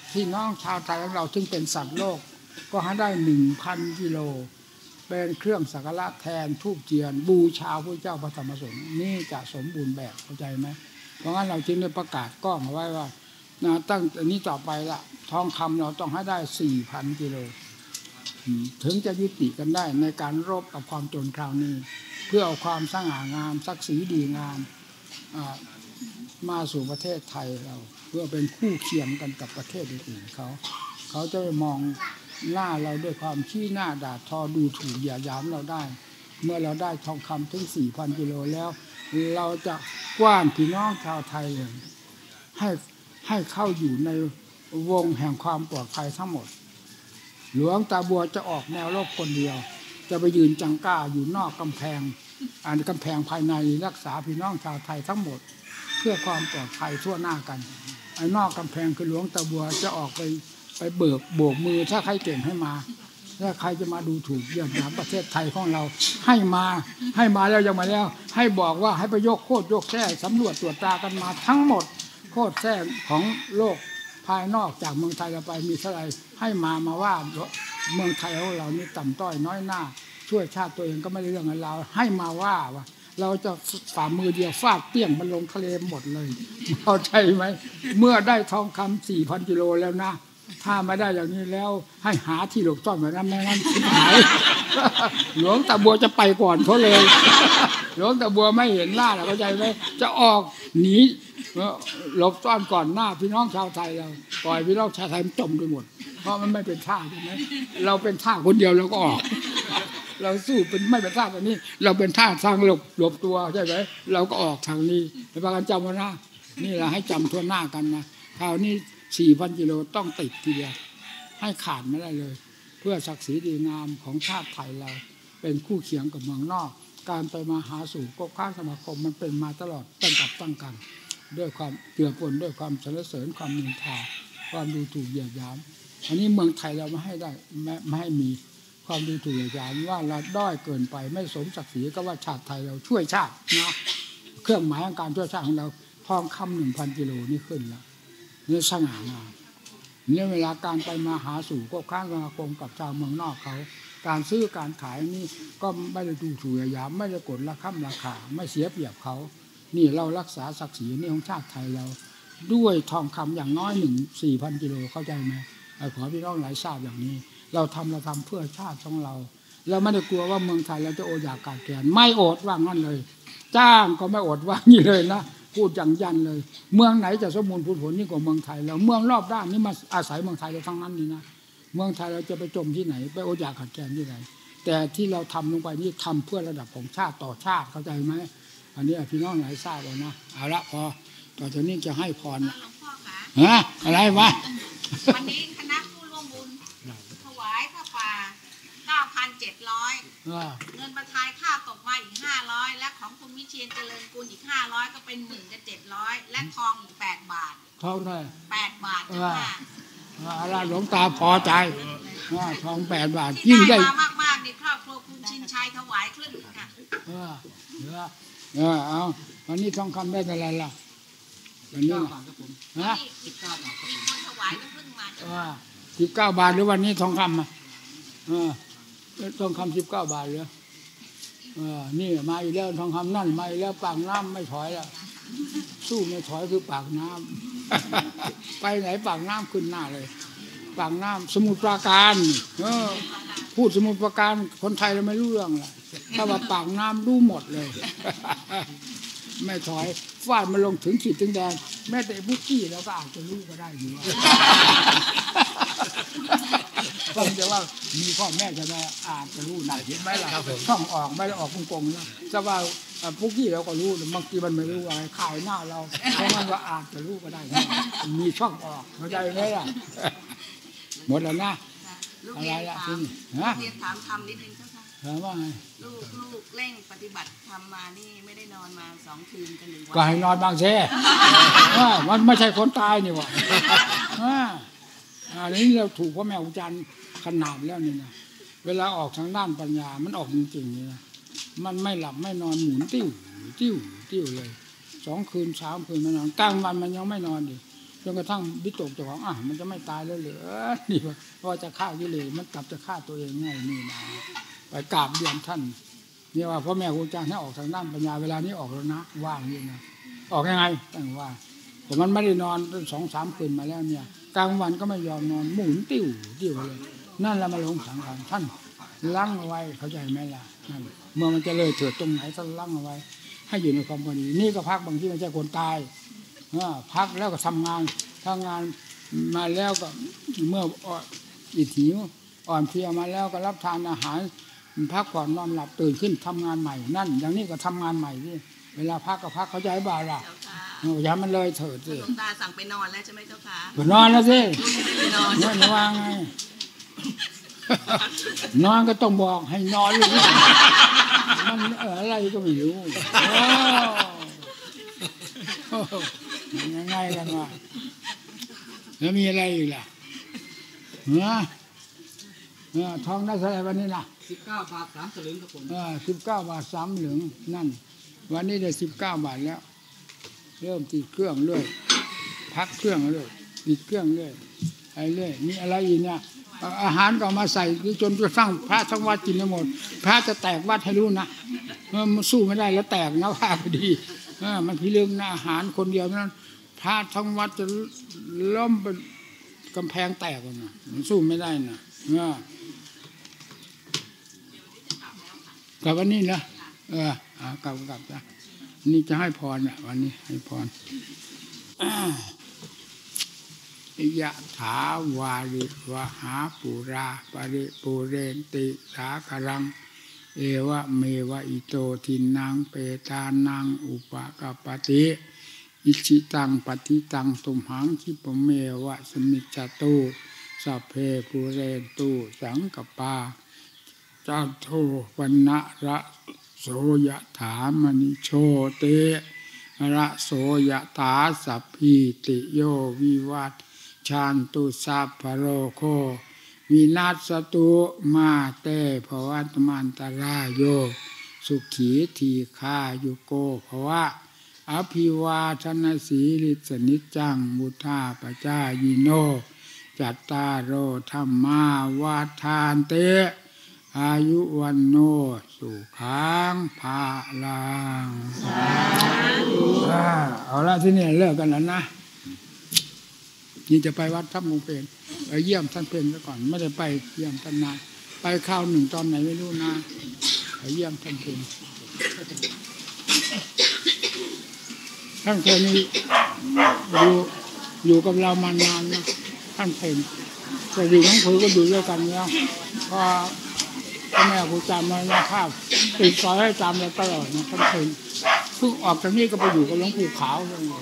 พี่น้องชาวไทยของเราซึ่งเป็นสัตว์โลกก็ให้ได้ 1,000 กิโลเป็นเครื่องสักการะแทนธูปเทียนบูชาพระเจ้าพระธรรมสงฆ์นี่จะสมบูรณ์แบบเข้าใจไหมเพราะงั้นเราจึงได้ประกาศกล้องเอาไว้ว่าตั้งอันนี้ต่อไปละทองคำเราต้องให้ได้ 4,000 กิโลถึงจะยุติกันได้ในการรบกับความจนคราวนี้เพื่อเอาความสง่างามศักดิ์ศรีดีงามมาสู่ประเทศไทยเราเพื่อเป็นคู่เคียงกันกับประเทศอื่นๆเขาจะมองหน้าเราด้วยความชี้หน้าด่าทอดูถูกเหยียดหยามเราได้เมื่อเราได้ทองคำถึง 4,000 กิโลแล้วเราจะกว้านพี่น้องชาวไทยเลยให้เข้าอยู่ในวงแห่งความปลอดภัยทั้งหมดหลวงตาบัวจะออกแนวรบคนเดียวจะไปยืนจังก้าอยู่นอกกำแพงกำแพงภายในรักษาพี่น้องชาวไทยทั้งหมดเพื่อความปลอดภัยทั่วหน้ากันไอ้นอกกำแพงคือหลวงตาบัวจะออกไปโบกมือถ้าใครเก่งให้มาถ้าใครจะมาดูถูกเหยียดหยามประเทศไทยของเราให้มาแล้วยังมาแล้วให้บอกว่าให้ไปยกโคตรยกแท้สำรวจตรวจตรากันมาทั้งหมดโคตรแท้ของโลกภายนอกจากเมืองไทยเราไปมีเท่าไรให้มาว่าเมืองไทยของเรานี่ต่ำต้อยน้อยหน้าช่วยชาติตัวเองก็ไม่ได้เรื่องอะไรเราให้มาว่าเราจะฝ่ามือเดียวฟาดเปี้ยงมันลงทะเลหมดเลยเข้าใจไหมเมื่อได้ทองคำ 4,000 กิโลแล้วนะถ้าไม่ได้อย่างนี้แล้วให้หาที่หลบซ่อนไว้นะไม่งั้นชิบหายหลวงตาบัวจะไปก่อนเขาเลยหลวงตาบัวไม่เห็นหน้าหรอกเข้าใจไหมจะออกหนีหลบซ่อนก่อนหน้าพี่น้องชาวไทยเราปล่อยพี่น้องชาวไทยจมไปหมดเพราะมันไม่เป็นท่าใช่ไหมเราเป็นท่าคนเดียวเราก็ออกเราสู้เป็นไม่เป็นท่าแบบนี้เราเป็นท่าทางหลบตัวใช่ไหมเราก็ออกทางนี้ในประการจำไว้นะนี่เราให้จำทั่วหน้ากันนะคราวนี้ 4,000 กิโลต้องติดทีเดียวให้ขาดไม่ได้เลยเพื่อศักดิ์ศรีดีงามของชาติไทยเราเป็นคู่เคียงกับเมืองนอกการไปมาหาสู่กบข้างสมาคมมันเป็นมาตลอดตั้งกับตั้งกันด้วยความเกลือปนด้วยความสรรเสริญความนินทาความดูถูกเหยียดหยามอันนี้เมืองไทยเราไม่ให้ได้ไม่ให้มีความดูถูกเหยียดหยามว่าเราด้อยเกินไปไม่สมศักดิ์ศรีก็ว่าชาติไทยเราช่วยชาตินะเครื่องหมายของการช่วยชาติของเราทองคำ 1,000 กิโลนี่ขึ้นแล้วนี่สง่างามเนี่ยเวลาการไปมาหาสู่ก็ข้างสมาคมกับชาวเมืองนอกเขาการซื้อการขายนี่ก็ไม่ได้ดูถูกเหยียดหยามไม่ได้กดราคาไม่เสียเปรียบเขานี่เรารักษาศักดิ์ศรีนี่ของชาติไทยเราด้วยทองคำอย่างน้อย 4,000 กิโลเข้าใจไหมขอพี่น้องหลายทราบอย่างนี้เราทำเพื่อชาติของเราไม่ได้กลัวว่าเมืองไทยเราจะอดอยากขาดแคลนไม่อดว่างั้นเลยจ้างก็ไม่อดว่างี้เลยนะพูดอย่างยันเลยเมืองไหนจะสมบูรณ์ผลนี่กว่าเมืองไทยเราเมืองรอบด้านนี่มาอาศัยเมืองไทยเราทั้งนั้นนี่นะเมืองไทยเราจะไปจมที่ไหนไปอดอยากขาดแคลนที่ไหนแต่ที่เราทำลงไปนี่ทำเพื่อระดับของชาติต่อชาติเข้าใจไหมอันนี้พี่น้องหลายทราบเลยนะเอาละพอต่อจากนี้จะให้พรฮะอะไรวะวันนี้คณะผู้ร่วมบุญถวายผ้าป่า 9,700 เงินประทายข้าวตกมาอีก500และของคุณวิเชียรเจริญกุลอีก500ก็เป็น10,700และทองอีก8 บาททองเท่าไหร่ 8 บาทอะไรหลวงตาพอใจทอง8 บาทยิ่งได้มากๆในครอบครัวคุณชินชัยถวายครึ่งค่ะเอาวันนี้ทองคำได้อะไรล่ะวันนี้ฮะ 19 บาทมีคนถวายก็เพิ่งมา 19 บาทหรือวันนี้ทองคำทองคำ19 บาทเหรอนี่มาอีกแล้วทองคำนั่นมาอีกแล้วปากน้ำไม่ถอยแล้วสู้ไม่ถอยคือปากน้ำไปไหนปากน้ำขึ้นหน้าเลยปากน้ำสมุทรปราการพูดสมุทรปราการคนไทยเราไม่รู้เรื่องแหละถ้าว่าปากน้ำรู้หมดเลยไม่ถอยฟาดมันลงถึงขีดถึงแดนแม้แต่บุกกี้เราก็อาจจะรู้ก็ได้อยู่ฟังจะว่ามีพ่อแม่จะได้อาจจะรู้หนักเห็นไหมล่ะช่องออกไม่ได้ออกกงๆนะจะว่าบุกกี้เราก็รู้บางทีมันไม่รู้อะไรขายหน้าเราเพราะมันว่าอาจจะรู้ก็ได้มีช่องออกเข้าใจไหมล่ะหมดแล้วนะอะไรล่ะทีนี้เรียนถามคำนิดนึงถามว่าไงลูกเร่งปฏิบัติทำมานี่ไม่ได้นอนมา2 คืนกัน1 วันก็ให้นอนบางเช่มันไม่ใช่คนตายนี่วะอันนี้เราถูกพ่อแม่อุจารย์ขนาดแล้วนี่นะเวลาออกทางด้านปัญญามันออกจริงๆนี่นะมันไม่หลับไม่นอนหมุนติ้วเลย2 คืน3 คืนไม่นอนกลางวันมันยังไม่นอนดิจนกระทั่งวิตกเจ้าของมันจะไม่ตายแล้วเหรอนี่พอจะฆ่ากิเลสมันกลับจะฆ่าตัวเองไงนี่นะไปกราบเรียนท่านนี่ว่าพ่อแม่ครูอาจารย์ให้ออกทางด้านปัญญาเวลานี้ออกแล้วนะว่างอยู่นะออกยังไงตั้งว่าแต่มันไม่ได้นอน2-3 คืนมาแล้วเนี่ยกลางวันก็ไม่ยอมนอนหมุนติ้วเลยนั่นแหละมาลงสังขารท่านลังเอาไว้เข้าใจไหมล่ะนั่นเมื่อมันจะเลยเถิดตรงไหนท่านลังเอาไว้ให้อยู่ในความพอดีนี่ก็พักบางที่ไม่ใช่คนตายพักแล้วก็ทำงานมาแล้วก็เมื่ออิทธิอ่อนเพลียมาแล้วก็รับทานอาหารพักผ่อนนอนหลับตื่นขึ้นทำงานใหม่นั่นอย่างนี้ก็ทำงานใหม่ที่เวลาพักก็พักเข้าใจบ่าล่ะอย่ามันเลยเถิดสิหลวงตาสั่งไปนอนแล้วใช่ไหมเจ้าค่ะนอนแล้วสินอนว่าไงนอนก็ต้องบอกให้นอนเลยมันอะไรก็ไม่รู้ง่ายๆกันว่าแล้วมีอะไรอีกล่ะทองได้เท่าไหร่วันนี้ล่ะ 19 บาท 3 สลึงครับผม 19 บาท 3 สลึงนั่นวันนี้ได้19 บาทแล้วเริ่มติดเครื่องเรื่อยพักเครื่องเรื่อยติดเครื่องเรื่อยอะไรเรื่อยมีอะไรอีกเนี่ยอาหารก็มาใส่จนกระทั่งพระทั้งวัดกินหมดพระจะแตกวัดให้รู้นะมันสู้ไม่ได้แล้วแตกนะว่าพอดีมันพิลึกนะอาหารคนเดียวนั้นพระทั้งวัดจะล้มเป็นกำแพงแตกนะมันสู้ไม่ได้นะกับวันนี้นะกลับจ้ะนี่จะให้พรเนี่ยวันนี้ให้พรยะถาวาริวหาปุราปริปุเรนติสาครังเอวะเมวะอิโตทินังเปตานังอุปกปติอิชิตังปฏิตังตุมหังคิปเมวะสมิจจตุสัพเพปุเรนตุสังกปาจัตโทปนะระโสยถามณิโชเตระโสยถาสัพพิติโยวิวัตชานตุสัพพโรโควินาศตุมาเตภวัตมันตรายโยสุขีทีฆายุโกภวะอภิวาทนาสีลิสนิจังมุทาปจายิโนจัตตารโอธรรมาวาทานเตอายุวันโนสุขังภาลังเอาละที่นี่เลิกกันแล้วนะนี่จะไปวัดทับมุงเป็นไปเยี่ยมท่านเป็นซะก่อนไม่ได้ไปเยี่ยมท่านนานไปคราวหนึ่งตอนไหนไม่รู้นะไปเยี่ยมท่านเป็นท่านเคยนี้อยู่กับเรามานานนะท่านเป็นแต่อยู่ทั้งผือก็อยู่ด้วยกันแล้วพอพ่อแม่ครูอาจารย์มาภาพติดซอยให้จำเราตลอดนะท่านเป็นเพิ่งออกจากนี้ก็ไปอยู่กับหลวงปู่ขาวเลยรู้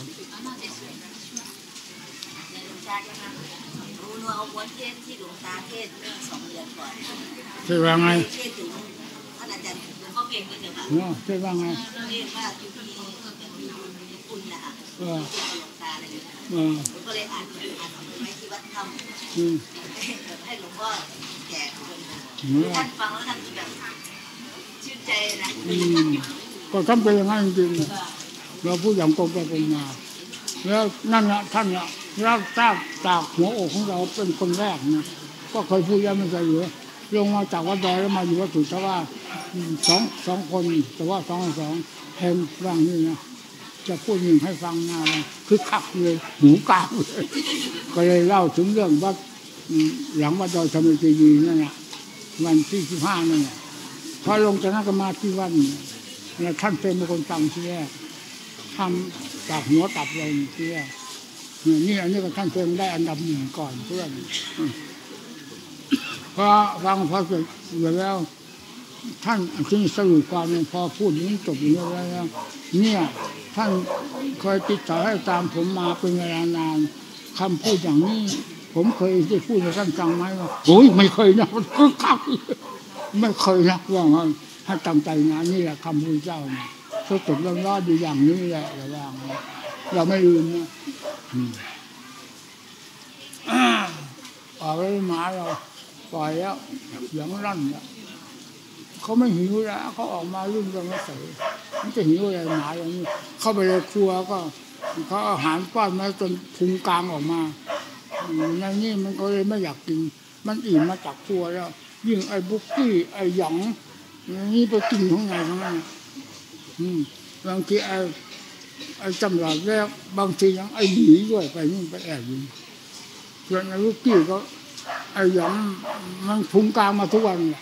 เอาวันเทศที่หลวงตาเทศเมื่อ2 เดือนก่อนเทศว่าไงเทศถึงท่านอาจารย์เขาเก่งกันอย่างไรเทศว่าไงเทศว่าอยู่ที่คุณนะคะหลวงตาอะไรอย่างเงี้ยก็เลยอ่านไว้ที่วัดถ้ำให้หลวงพ่อแก่ท่านฟังแล้วท่านแบบชื่นใจนะก็ท่านเป็นอย่างนั้นจริงๆเราพูดอย่างตรงไปตรงมาแล้วนั่นแหละท่านเนี่ยเราทราบจากหัวอกของเราเป็นคนแรกนะก็เคยพูดแล้วไม่เคยเหลือลงมาจากวัดดอยแล้วมาอยู่วัดสุทธาวาสองคนแต่ว่า2แทนร่างนี่นะจะพูดหนึ่งให้ฟังนะคือขับเลยหูกลางเลยก็เลยเล่าถึงเรื่องว่าหลังวัดดอยธรรมเจดีย์นั่นแหละวันที่15นั่นแหละพอลงจากนั้นก็มาที่วัดแล้วท่านเป็นคนฟังที่แรกทำจากหัวตับเลยที่แรกนี่อันนี้ก็ท่านเป็นได้อันดับ1ก่อนเพื่อนพอฟังพอเสร็จแล้วท่านที่สรุปความพอพูดนี้จบอย่างนี้แล้วเนี่ยท่านเคยติดต่อให้ตามผมมาเป็นเวลานานคำพูดอย่างนี้ผมเคยได้พูดให้ท่านฟังไหมว่าโอ้ยไม่เคยนะคือขับไม่เคยนะว่าให้ตั้งใจงานนี่แหละคำพูดเจ้าเนี่ยสดๆร้อนๆอยู่อย่างนี้แหละเราไม่ลืมนะออกไปหมาเราปล่อยแล้วเสียงรั่นแล้วเขาไม่หิวแล้วเขาออกมารุ่นกันไม่ใส่มันจะหิวอะไรหมาอย่างนี้เข้าไปในครัวก็เขาอาหารป้อนมาจนพุงกลางออกมาในนี้มันก็เลยไม่อยากกินมันอิ่มมาจากครัวแล้วยิ่งไอ้บุกกี้ไอ้หยองนี่ไปกินข้างในทั้งนั้นบางทีไอ้จำหลัดแล้วบางทียังไอ้หนีด้วยไปนี่ไปแอบอยู่ส่วนไอ้บุกกี้ก็ไอ้หยองมันพุงกลางมาทุกวันแหละ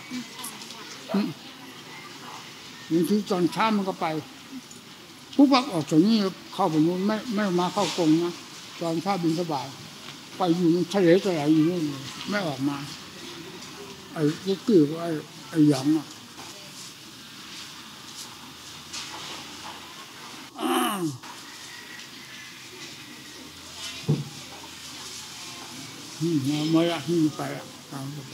บางทีตอนเช้ามันก็ไปปุ๊บปั๊บออกจากนี้เข้าไปนู้นไม่มาเข้ากรงนะตอนข้าบินสบายไปอยู่ทะเลตะไหลอยู่นู่นเลยไม่ออกมาไอ้บุกกี้ก็ไอ้หยองไม่ละที่ไปละตามไป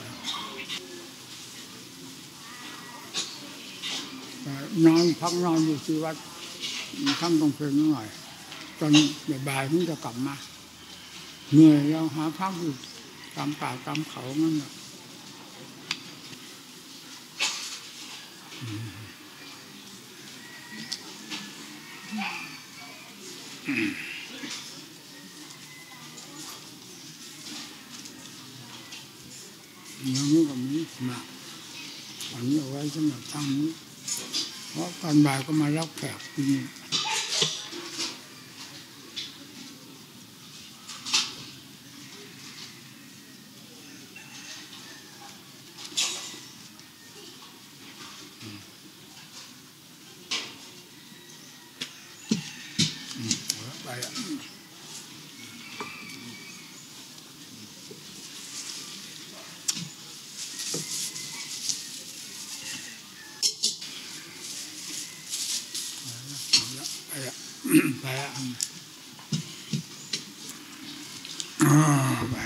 นอนพักนอนอยู่ที่วัดทั้งตรงเพลินหน่อยตอนบ่ายๆนี่จะกลับมาเหนื่อยแล้วหาพักอยู่ตามป่าตามเขานั่นแหละอย่างนี้ก็มีมาอันนี้เอาไว้สำหรับทางนี้เพราะตอนบ่ายก็มารับแขกที่นี่ไปอ่ะไปอ่ะไป